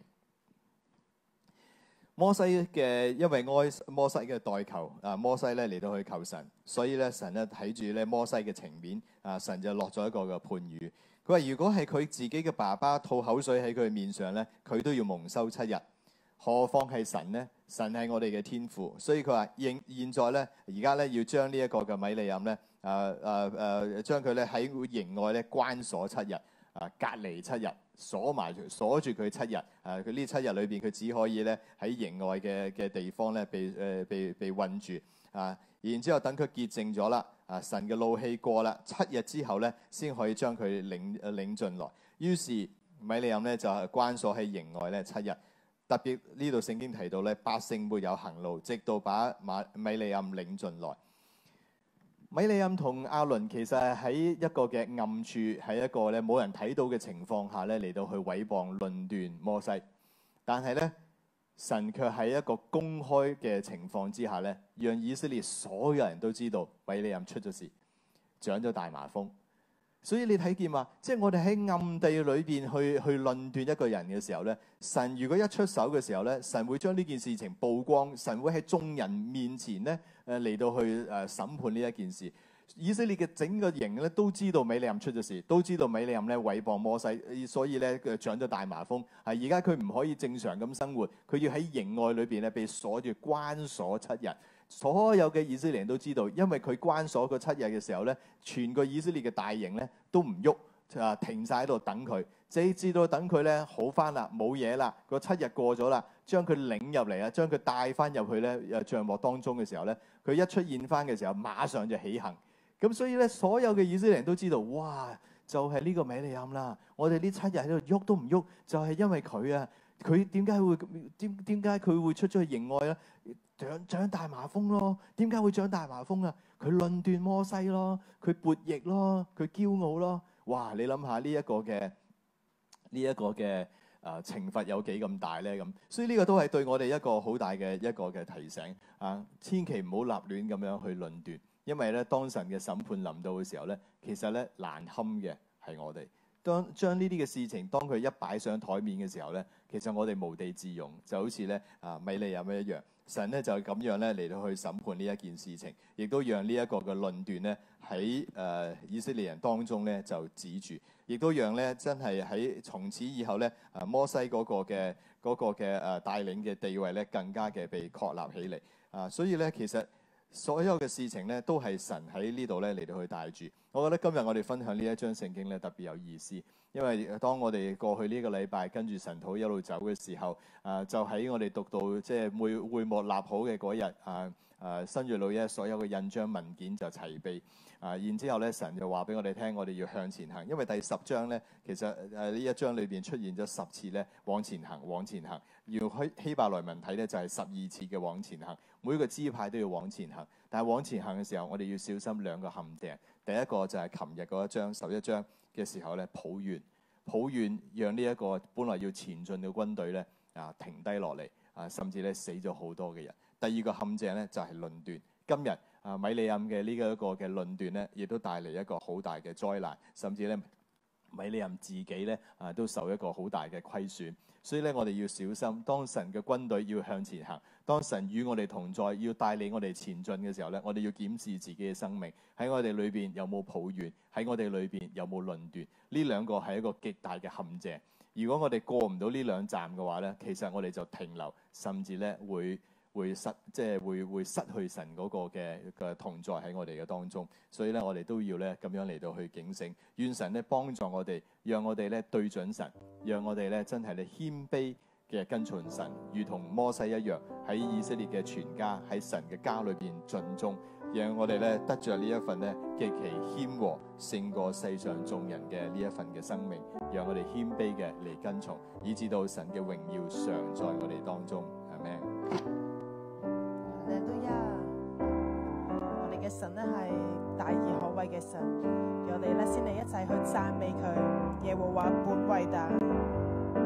摩西嘅因為埃摩西嘅代求啊，摩西咧嚟到去求神，所以咧神咧睇住咧摩西嘅情面啊，神就落咗一個嘅判語。佢話：如果係佢自己嘅爸爸吐口水喺佢面上咧，佢都要蒙羞七日，何況係神呢？神係我哋嘅天父，所以佢話現現在咧，而家咧要將呢一個嘅米利暗咧，誒誒誒，將佢咧喺營外咧關鎖七日，啊隔離七日。鎖埋鎖住佢七日，啊！佢呢七日裏邊，佢只可以咧喺營外嘅嘅地方咧被誒、呃、被被困住，啊！然之後等佢潔淨咗啦，啊！神嘅怒氣過啦，七日之後咧先可以將佢領誒領進來。於是米利暗咧就係關鎖喺營外咧七日。特別呢度聖經提到咧，百姓沒有行路，直到把馬米利暗領進來。米利暗同亞倫其實係喺一個嘅暗處，喺一個咧冇人睇到嘅情況下咧嚟到去毀謗論斷摩西，但係咧神卻喺一個公開嘅情況之下咧，讓以色列所有人都知道米利暗出咗事，長咗大麻風。所以你睇見嘛，即係我哋喺暗地裏邊去去論斷一個人嘅時候咧，神如果一出手嘅時候咧，神會將呢件事情曝光，神會喺眾人面前咧誒嚟到去誒審判呢一件事。以色列嘅整個營咧都知道米利暗出咗事，都知道米利暗咧毀謗摩西，所以咧佢長咗大麻風。係而家佢唔可以正常咁生活，佢要喺營外裏邊咧被鎖住關鎖七日。所有嘅以色列人都知道，因為佢關鎖嗰七日嘅時候咧，全個以色列嘅大營咧都唔喐，啊停晒喺度等佢，直至到等佢咧好翻啦，冇嘢啦，個七日過咗啦，將佢領入嚟啊，將佢帶翻入去咧誒帳幕當中嘅時候咧，佢一出現翻嘅時候，馬上就起行。咁所以咧，所有嘅以色列人都知道，哇，就係呢個米利暗啦！我哋呢七日喺度喐都唔喐，就係因為佢啊！佢點解會點點解佢會出咗去營外咧？長長大麻風咯，點解會長大麻風啊？佢論斷摩西咯，佢悖逆咯，佢驕傲咯。哇！你諗下呢一個嘅呢一個嘅啊懲罰有幾咁大咧？咁所以呢個都係對我哋一個好大嘅一個嘅提醒啊！千祈唔好立亂咁樣去論斷，因為咧當神嘅審判臨到嘅時候咧，其實咧難堪嘅係我哋。當將呢啲嘅事情，當佢一擺上台面嘅時候咧，其實我哋無地自容，就好似咧啊米利暗一樣。神咧就係咁樣咧嚟到去審判呢一件事情，亦都讓呢一個嘅論斷咧喺誒以色列人當中咧就止住，亦都讓咧真係喺從此以後咧啊摩西嗰個嘅嗰個嘅誒帶領嘅地位咧更加嘅被確立起嚟啊！所以咧其實所有嘅事情咧都係神喺呢度咧嚟到去帶住。我覺得今日我哋分享呢一章聖經咧特別有意思，因為當我哋過去呢個禮拜跟住神土一路走嘅時候，啊就喺我哋讀到即係會會幕立好嘅嗰日，啊啊新約裏所有嘅印章文件就齊備，啊然之後咧神就話俾我哋聽，我哋要向前行，因為第十章咧其實誒呢一章裏邊出現咗十次咧往前行往前行，要去希伯來文睇咧就係十二次嘅往前行，每個支派都要往前行，但係往前行嘅時候，我哋要小心兩個陷阱。第一個就係琴日嗰一章十一章嘅時候咧，抱怨抱怨，讓呢一個本來要前進嘅軍隊咧啊停低落嚟啊，甚至咧死咗好多嘅人。第二個陷阱咧就係論斷。今日啊米利暗嘅呢一個嘅論斷咧，亦都帶嚟一個好大嘅災難，甚至咧米利暗自己咧啊都受一個好大嘅虧損。所以咧，我哋要小心，當神嘅軍隊要向前行，當神與我哋同在，要帶領我哋前進嘅時候咧，我哋要檢視自己嘅生命，喺我哋裏邊有冇抱怨，喺我哋裏邊有冇論斷，呢兩個係一個極大嘅陷阱。如果我哋過唔到呢兩站嘅話咧，其實我哋就停留，甚至咧會會失即係會會失去神嗰個嘅嘅同在喺我哋嘅當中。所以咧，我哋都要咧咁樣嚟到去警醒，願神咧幫助我哋，讓我哋咧對準神，讓我哋咧真係咧謙卑嘅跟從神，如同摩西一樣，喺以色列嘅全家喺神嘅家裏邊盡忠，讓我哋咧得着呢一份咧極其謙和勝過世上眾人嘅呢一份嘅生命，讓我哋謙卑嘅嚟跟從，以致到神嘅榮耀常在我哋當中。阿們。 哈利路亞！我哋嘅神咧係大而可畏嘅神，讓我哋咧先嚟一齊去讚美佢。耶和華本偉大，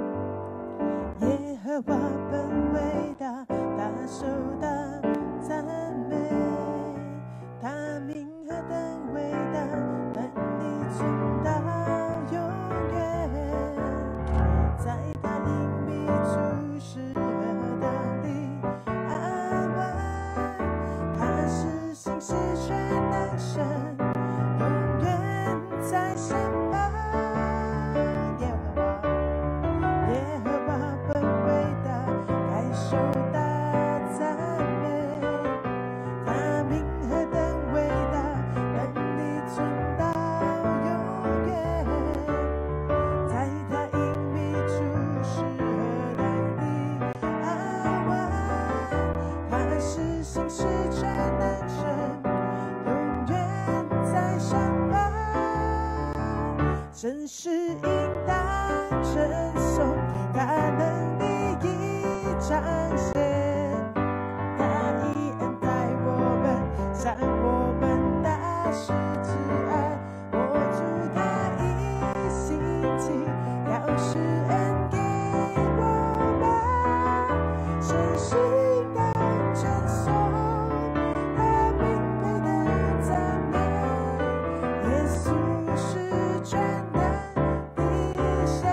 耶和華本偉大，他手大讚他名何等伟大，能力存到永远，在他隐秘处是何等的安稳，他是心事全能神，永远在身旁。耶和华，耶和华本伟大，该受大赞美。他名何等伟大，能力存到永远，在他隐秘处是何等的安稳，他是心事全能神，永远在身旁。真实应当称颂，他能力已彰显，他以恩待我们，向我们大施慈爱，握住他一心情，要施恩给我们，真实应当称颂，他名配的赞美，耶稣是全能的神，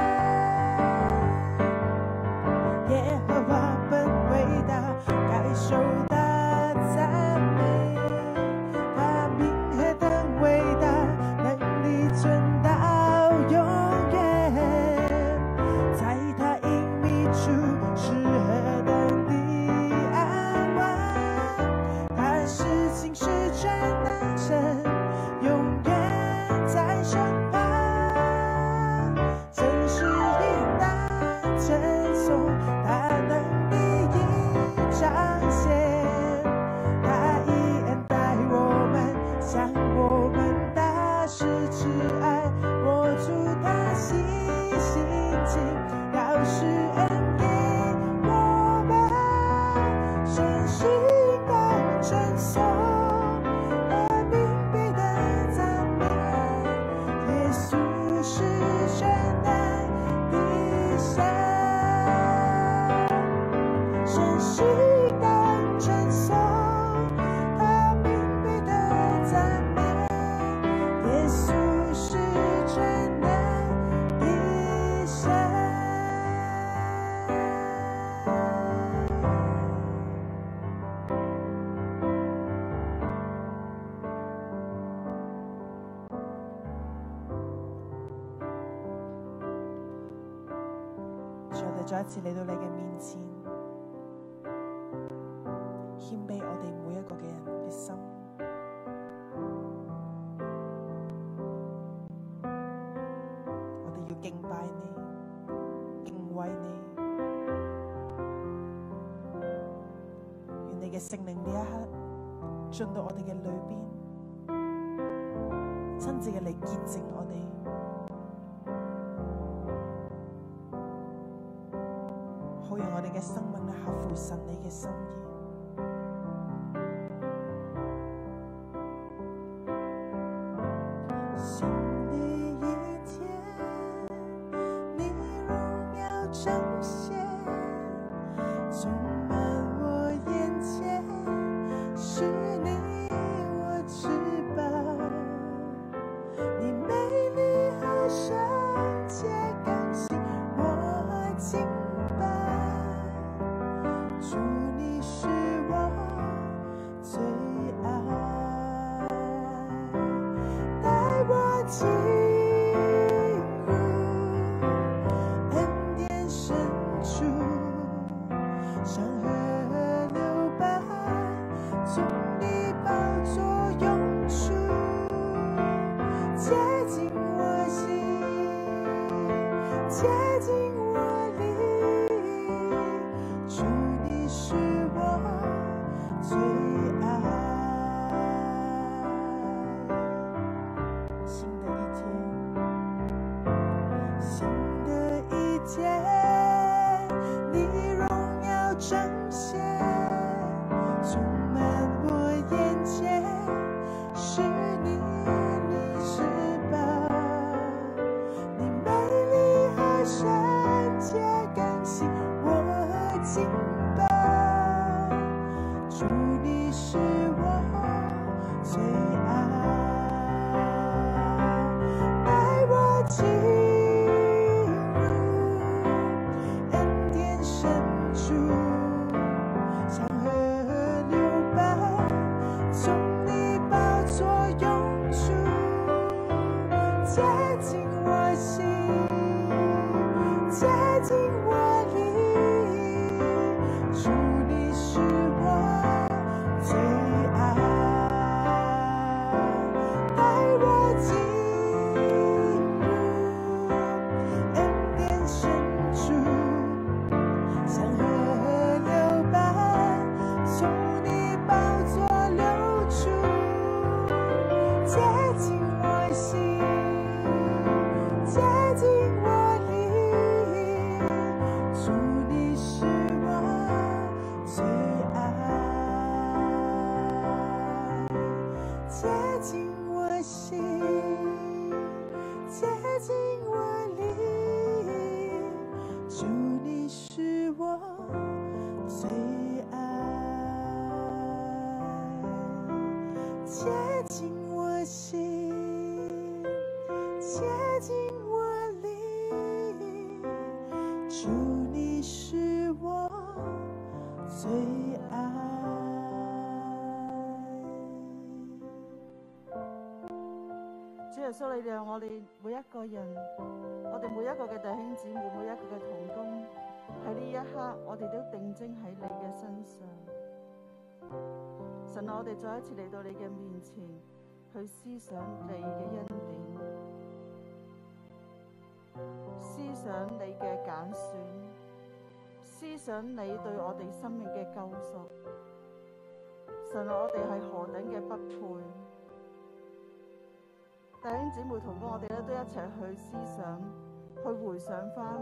耶和华本伟大，该受大赞美。他名何等伟大，能力存到永远，在他隐秘处是何等的安稳，他是心事全能神，永远在身旁。真实应当称颂，他能力已彰显，他以恩待我们，向我们大施慈爱，握住他细心情，要施恩给我们，真实应当称颂，他名配的赞美，耶稣是全能的神，真实应当称颂，他名配的赞美，耶稣是全能的神。主，我哋再一次嚟到你嘅面前，謙卑我哋每一個嘅人嘅心。我哋要敬拜你，敬畏你。願你嘅聖靈呢一刻進到我哋嘅裏邊，親自嘅嚟潔淨我哋。好讓我哋嘅生命咧合乎神你嘅心意。新的一天，你荣耀彰显，充满我眼前，是你我翅膀，你美丽和圣洁更新我敬拜。主，你是我最爱，带我进入恩典深处，像河流般从你宝座涌出，接近我心，接近我灵。主，你是我最爱。新的一天， 進入恩典深處，像河流般從你寶座湧出，接近我心，接近我靈，主你是我最愛，帶我進入恩典深處，像河流般從你寶座流出，接近我心，接近我靈，主你是我最愛，接近我心，接近我靈，主你是我最愛，接近我心，接近我靈，主你是我最愛。主耶穌，你讓我哋每一個人，我哋每一個嘅弟兄姊妹，每一個嘅同工，喺呢一刻，我哋都定睛喺你嘅身上。神啊，我哋再一次嚟到你嘅面前，去思想你嘅恩典，思想你嘅揀選，思想你對我哋生命嘅救贖。神啊，我哋係何等嘅不配！弟兄姊妹同工，我哋咧都一齊去思想，去回想翻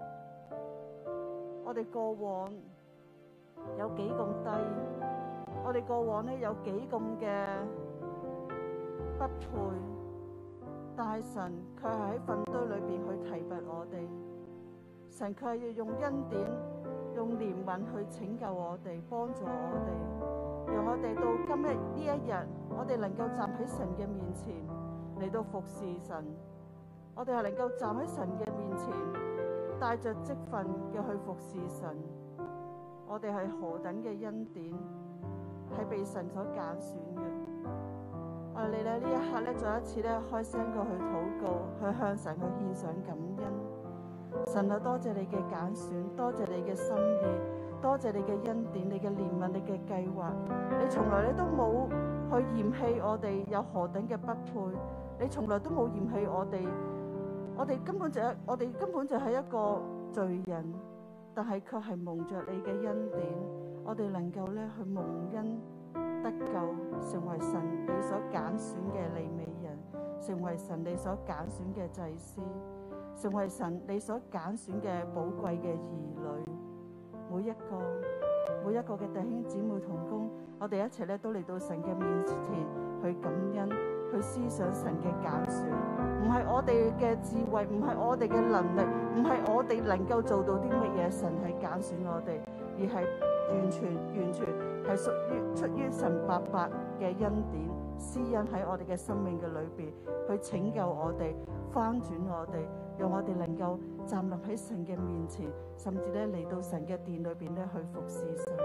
我哋過往有幾咁低，我哋過往咧有幾咁嘅不配，但係神卻係喺糞堆裏邊去提拔我哋，神卻係要用恩典、用憐憫去拯救我哋，幫助我哋，讓我哋到今日呢一日，我哋能夠站喺神嘅面前。嚟到服侍神，我哋係能夠站喺神嘅面前，帶着職分嘅去服侍神。我哋係何等嘅恩典，係被神所揀選嘅。我哋咧呢一刻咧，再一次咧開聲過去禱告，去向神去獻上感恩。神啊，多謝你嘅揀選，多謝你嘅心意，多謝你嘅恩典，你嘅憐憫，你嘅計劃。你從來咧都冇去嫌棄我哋有何等嘅不配。你從來都冇嫌棄我哋，我哋根本就係我哋根本就係一個罪人，但係卻係蒙着你嘅恩典，我哋能夠咧去蒙恩得救，成為神你所揀選嘅利未人，成為神你所揀選嘅祭司，成為神你所揀選嘅寶貴嘅兒女。每一個每一個嘅弟兄姊妹同工，我哋一齊咧都嚟到神嘅面前去感恩。去思想神嘅揀選，唔係我哋嘅智慧，唔係我哋嘅能力，唔係我哋能夠做到啲乜嘢，神係揀選我哋，而係完全完全係屬於出於神白白嘅恩典施恩喺我哋嘅生命嘅裏邊，去拯救我哋，翻轉我哋，讓我哋能夠站立喺神嘅面前，甚至咧嚟到神嘅殿裏邊咧去服侍神。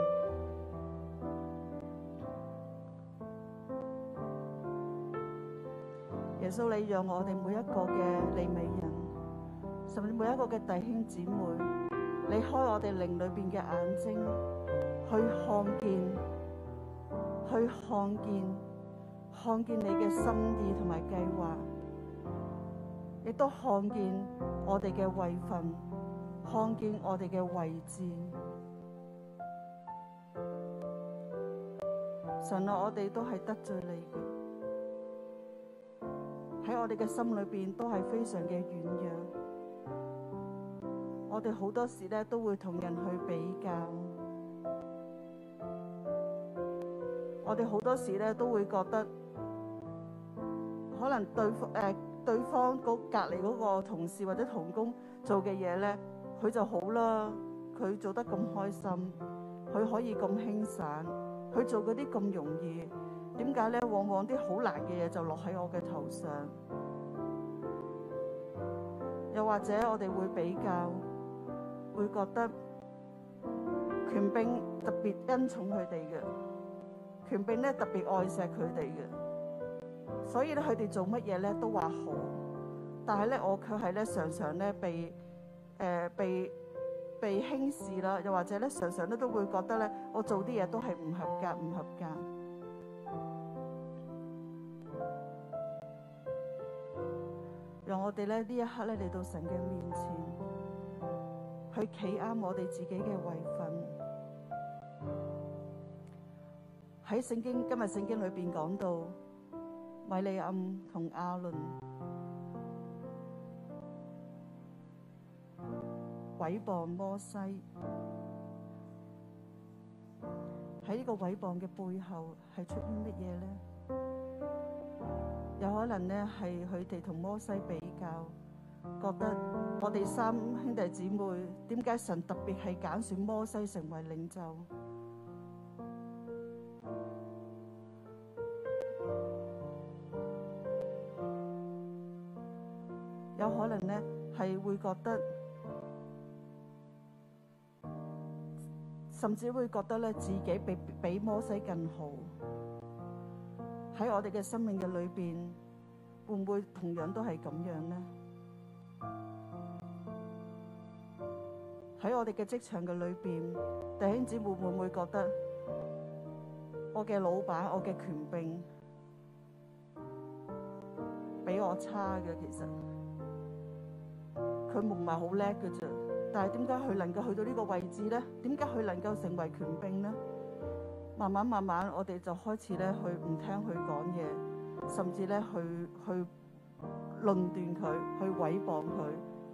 耶穌，你讓我哋每一個嘅利未人，甚至每一個嘅弟兄姊妹，你開我哋靈裏邊嘅眼睛，去看見，去看見，看見你嘅心意同埋計劃，亦都看見我哋嘅位份，看見我哋嘅位置。神啊，我哋都係得罪你嘅。喺我哋嘅心裏邊都係非常嘅軟弱，我哋好多時咧都會同人去比較，我哋好多時咧都會覺得可能對方誒、呃、對方嗰隔離嗰個同事或者同工做嘅嘢咧，佢就好啦，佢做得咁開心，佢可以咁輕省，佢做嗰啲咁容易。點解咧？往往啲好難嘅嘢就落喺我嘅頭上。 又或者我哋會比較，會覺得權柄特別恩寵佢哋嘅，權柄咧特別愛錫佢哋嘅，所以咧佢哋做乜嘢咧都話好，但係咧我卻係咧常常咧被誒、呃、被被輕視啦，又或者咧常常咧都會覺得咧我做啲嘢都係唔合格唔合格。讓我哋咧呢一刻咧嚟到神嘅面前，去企啱我哋自己嘅位份。喺聖經今日聖經裏邊講到，米利暗同亞倫毀謗摩西，喺呢個毀謗嘅背後係出於乜嘢呢？有可能呢係佢哋同摩西比較，覺得我哋三兄弟姊妹點解神特別係揀選摩西成為領袖？有可能呢係會覺得，甚至會覺得咧自己比比摩西更好。喺我哋嘅生命嘅裏邊，會唔會同樣都係咁樣呢？喺我哋嘅職場嘅裏邊，弟兄姊妹會唔會覺得我嘅老闆、我嘅權柄比我差嘅？其實佢唔係好叻嘅啫，但係點解佢能夠去到呢個位置呢？點解佢能夠成為權柄呢？慢慢慢慢，我哋就開始咧去唔聽佢講嘢，甚至咧去去論斷佢，去毀謗佢。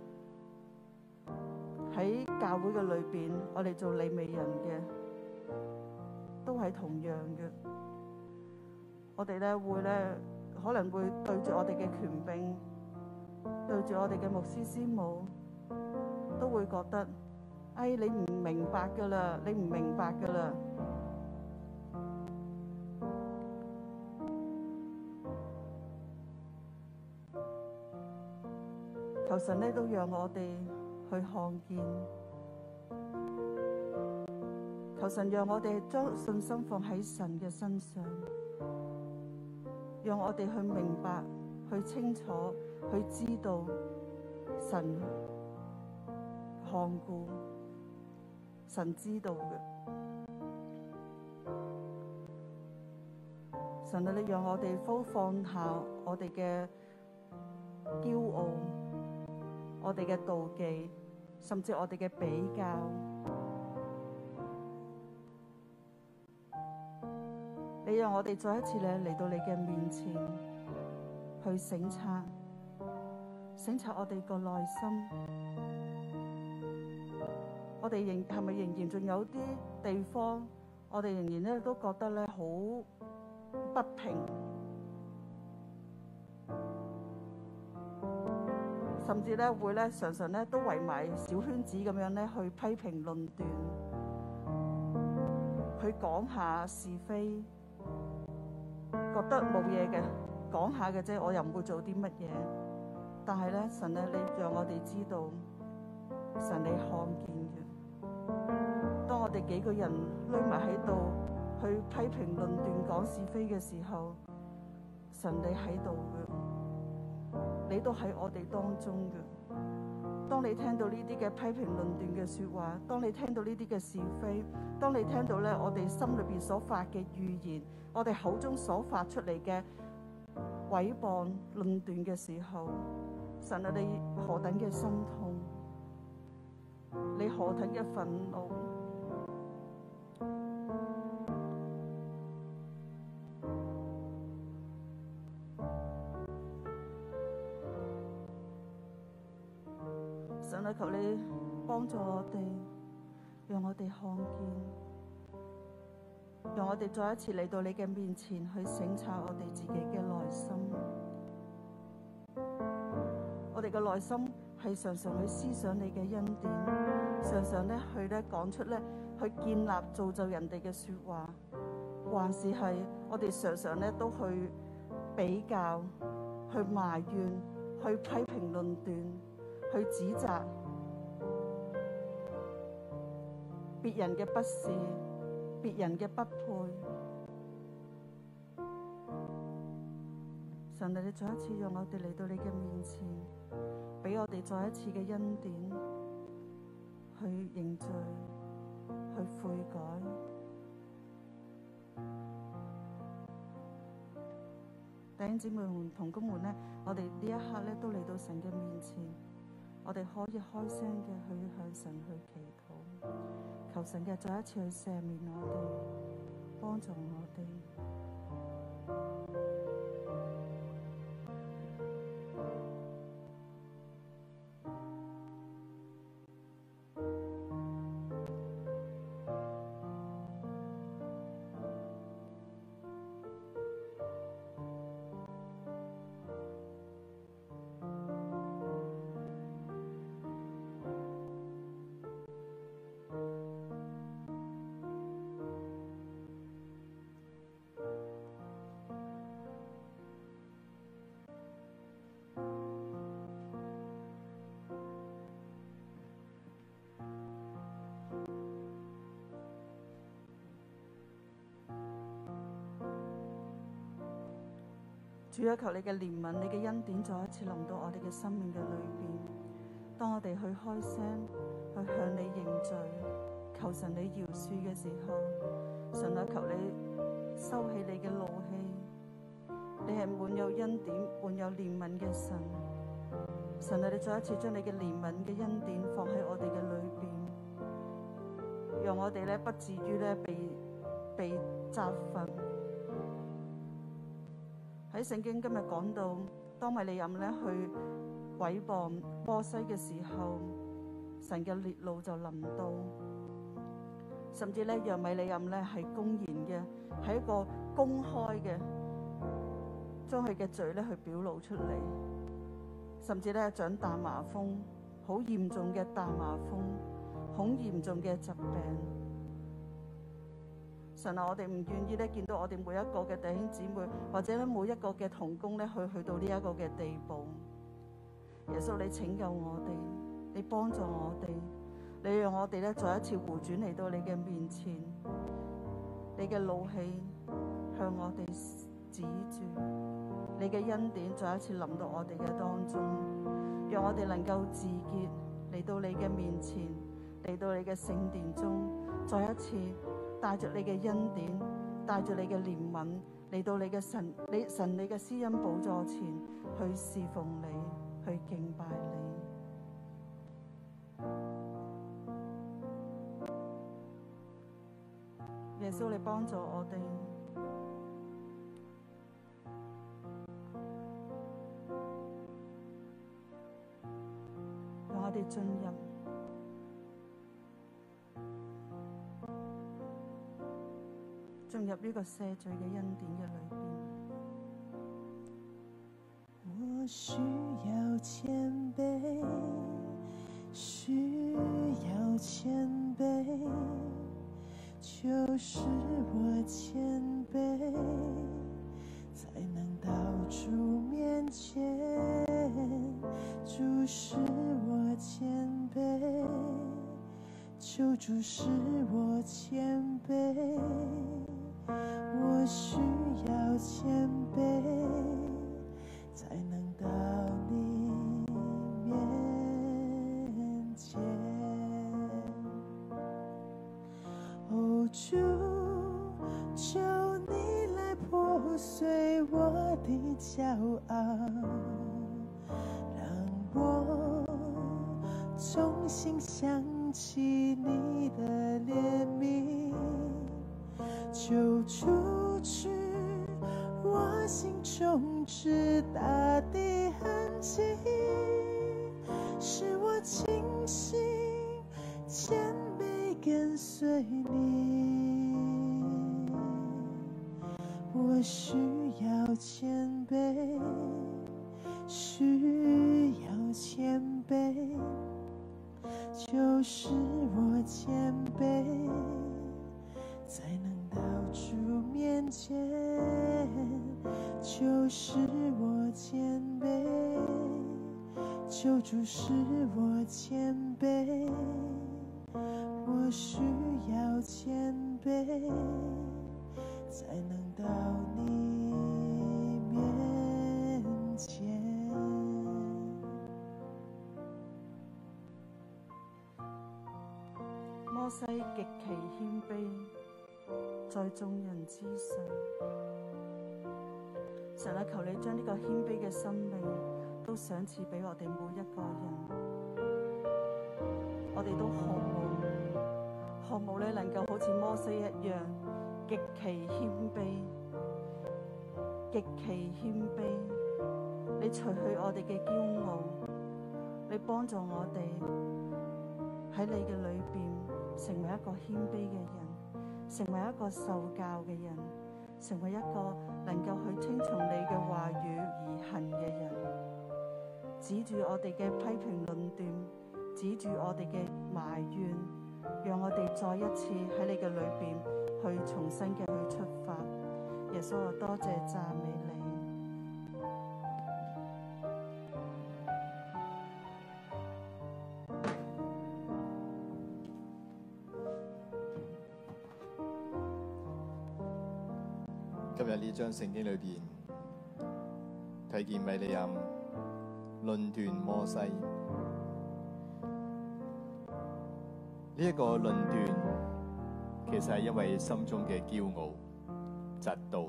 喺教會嘅裏邊，我哋做利未人嘅都係同樣嘅。我哋咧會咧可能會對住我哋嘅權柄，對住我哋嘅牧師師母，都會覺得，哎，你唔明白㗎啦，你唔明白㗎啦。求神咧都讓我哋去看見，求神讓我哋將信心放喺神嘅身上，讓我哋去明白、去清楚、去知道神看顧，神知道嘅。神啊，你讓我哋都放下我哋嘅驕傲，我哋嘅妒忌，甚至我哋嘅比較，你讓我哋再一次咧嚟到你嘅面前，去省察，省察我哋個內心，我哋仍係咪仍然仲有啲地方，我哋仍然咧都覺得咧好不平。甚至咧會咧常常咧都圍埋小圈子咁樣咧去批評論斷，去講下是非，覺得冇嘢嘅，講下嘅啫，我又唔會做啲乜嘢。但係咧神咧，你讓我哋知道，神你看見嘅。當我哋幾個人匿埋喺度去批評論斷講是非嘅時候，神你喺度嘅。你都喺我哋當中嘅。當你聽到呢啲嘅批評論斷嘅說話，當你聽到呢啲嘅是非，當你聽到咧我哋心裏邊所發嘅預言，我哋口中所發出嚟嘅毀謗論斷嘅時候，神啊，你何等嘅心痛，你何等嘅憤怒。神啊，求你幫助我哋，讓我哋看見，讓我哋再一次嚟到你嘅面前去省察我哋自己嘅內心。我哋嘅內心係常常去思想你嘅恩典，常常咧去咧講出咧去建立造就人哋嘅說話，還是係我哋常常咧都去比較、去埋怨、去批評論斷， 去指責別人嘅不是，別人嘅不配。神啊，你再一次讓我哋嚟到你嘅面前，俾我哋再一次嘅恩典，去認罪，去悔改。弟兄姊妹們、同工們呢，我哋呢一刻咧都嚟到神嘅面前，我哋可以開聲嘅去向神去祈禱，求神嘅再一次去赦免我哋，幫助我哋。主啊，求你嘅憐憫，你嘅恩典再一次臨到我哋嘅生命嘅裏邊。當我哋去開聲，去向你認罪，求神你饒恕嘅時候，神啊，求你收起你嘅怒氣。你係滿有恩典、滿有憐憫嘅神。神啊，你再一次將你嘅憐憫嘅恩典放喺我哋嘅裏邊，讓我哋咧不至於咧被被責罰。喺聖經今日講到，當米利暗咧去毀謗波西嘅時候，神嘅烈怒就臨到，甚至咧讓米利暗咧係公然嘅，係一個公開嘅，將佢嘅罪咧去表露出嚟，甚至咧長大麻風，好嚴重嘅大麻風，好嚴重嘅疾病。神啊，我哋唔願意咧見到我哋每一個嘅弟兄姊妹，或者咧每一個嘅同工咧，去去到呢一個嘅地步。耶穌，你拯救我哋，你幫助我哋，你讓我哋咧再一次回轉嚟到你嘅面前。你嘅怒氣向我哋止住，你嘅恩典再一次臨到我哋嘅當中，讓我哋能夠自潔嚟到你嘅面前，嚟到你嘅聖殿中，再一次帶着你嘅恩典，帶着你嘅憐憫嚟到你嘅神，你神你嘅施恩寶座前去侍奉你，去敬拜你。耶穌，你幫助我哋，讓我哋進入進入呢個赦罪嘅恩典嘅裏邊。 我需要謙卑，需要謙卑，就是我謙卑，才能到主面前。主使我謙卑，求主使我謙卑。我需要謙卑，才能到你面前。哦，主，求你来破碎我的骄傲，让我重新想起你的怜悯。求除去我心中只大的痕迹，使我清醒谦卑跟随你。我需要谦卑，需要谦卑，就是我谦卑，才能到主面前。就是我谦卑， 救主使我谦卑，我需要谦卑，才能到你面前。 摩西極其謙卑，在眾人之上。神啊，求你將呢個謙卑嘅生命都賞賜俾我哋每一個人。我哋都渴慕，渴慕你能夠好似摩西一樣，極其謙卑，極其謙卑。你除去我哋嘅驕傲，你幫助我哋喺你嘅裏邊成為一個謙卑嘅人，成為一個受教嘅人，成為一個能夠去聽從你嘅話語而行嘅人。指住我哋嘅批評論斷，指住我哋嘅埋怨，讓我哋再一次喺你嘅裏邊去重新嘅去出發。耶穌啊，多謝讚美你。 今日呢章聖經裏邊睇見米利暗論斷摩西，呢、這、一個論斷其實係因為心中嘅驕傲、嫉妒。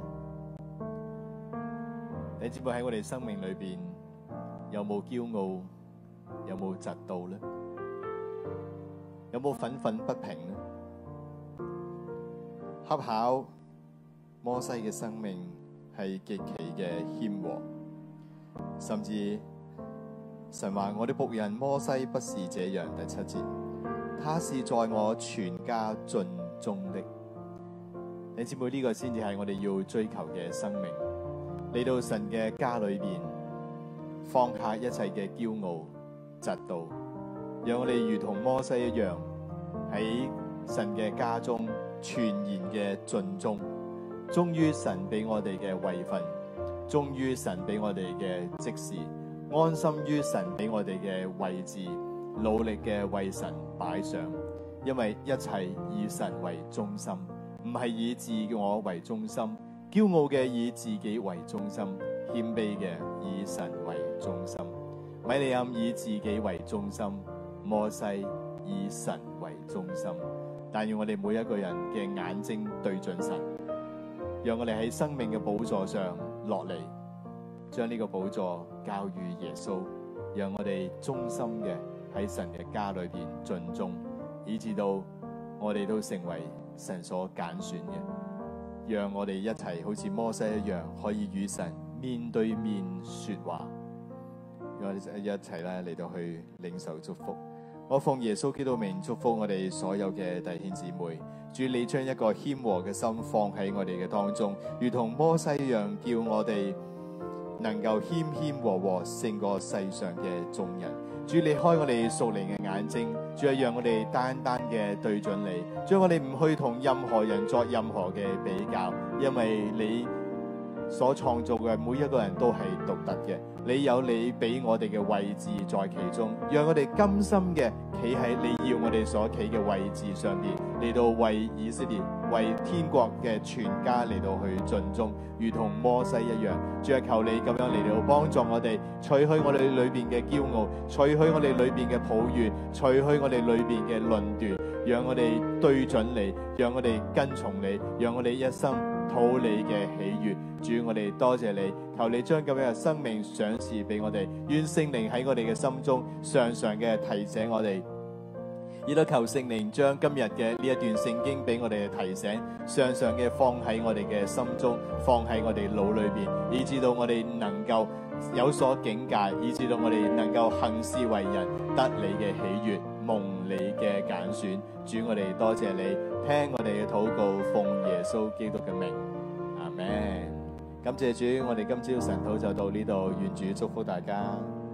你知唔知喺我哋生命裏邊有冇驕傲，有冇嫉妒呢？有冇憤憤不平呢？恰巧摩西嘅生命係極其嘅謙和，甚至神話我的僕人摩西不是這樣。第七節，他是在我全家盡忠的。你知唔知呢個先至係我哋要追求嘅生命？嚟到神嘅家裏邊，放下一切嘅驕傲、嫉妒，讓我哋如同摩西一樣喺神嘅家中全然嘅盡忠。忠於神俾我哋嘅位份，忠於神俾我哋嘅職事，安心於神俾我哋嘅位置，努力嘅為神擺上。因為一切以神為中心，唔係以自我為中心。驕傲嘅以自己為中心，謙卑嘅以神為中心。米利暗以自己為中心，摩西以神為中心。但願我哋每一個人嘅眼睛對準神，讓我哋喺生命嘅寶座上落嚟，將呢個寶座交予耶穌，讓我哋忠心嘅喺神嘅家裏邊盡忠，以至到我哋都成為神所揀選嘅。讓我哋一齊好似摩西一樣，可以與神面對面說話。讓我哋一齊咧嚟到去領受祝福。我奉耶穌基督名祝福我哋所有嘅弟兄姊妹。主，你將一個謙和嘅心放喺我哋嘅當中，如同摩西一樣，叫我哋能夠謙謙和和勝過世上嘅眾人。主，你開我哋屬靈嘅眼睛，主啊，讓我哋單單嘅對準你，將我哋唔去同任何人作任何嘅比較，因為你所創造嘅每一個人都係獨特嘅，你有你俾我哋嘅位置在其中，讓我哋甘心嘅企喺你要我哋所企嘅位置上邊，嚟到為以色列、為天國嘅全家嚟到去盡忠，如同摩西一樣。主啊，求你咁樣嚟到幫助我哋，除去我哋裏邊嘅驕傲，除去我哋裏邊嘅抱怨，除去我哋裏邊嘅論斷，讓我哋對準你，讓我哋跟從你，讓我哋一生討你嘅喜悅。主，我哋多謝你，求你將咁樣嘅生命賞賜俾我哋，願聖靈喺我哋嘅心中常常嘅提醒我哋，亦都求聖靈將今日嘅呢一段聖經俾我哋嘅提醒，常常嘅放喺我哋嘅心中，放喺我哋腦裏邊，以致到我哋能夠有所警戒，以致到我哋能夠行事為人，得你嘅喜悅，蒙你嘅揀選。主，我哋多謝你，聽我哋嘅禱告，奉耶穌基督嘅名，阿們。感謝主，我哋今朝晨禱就到呢度，願主祝福大家。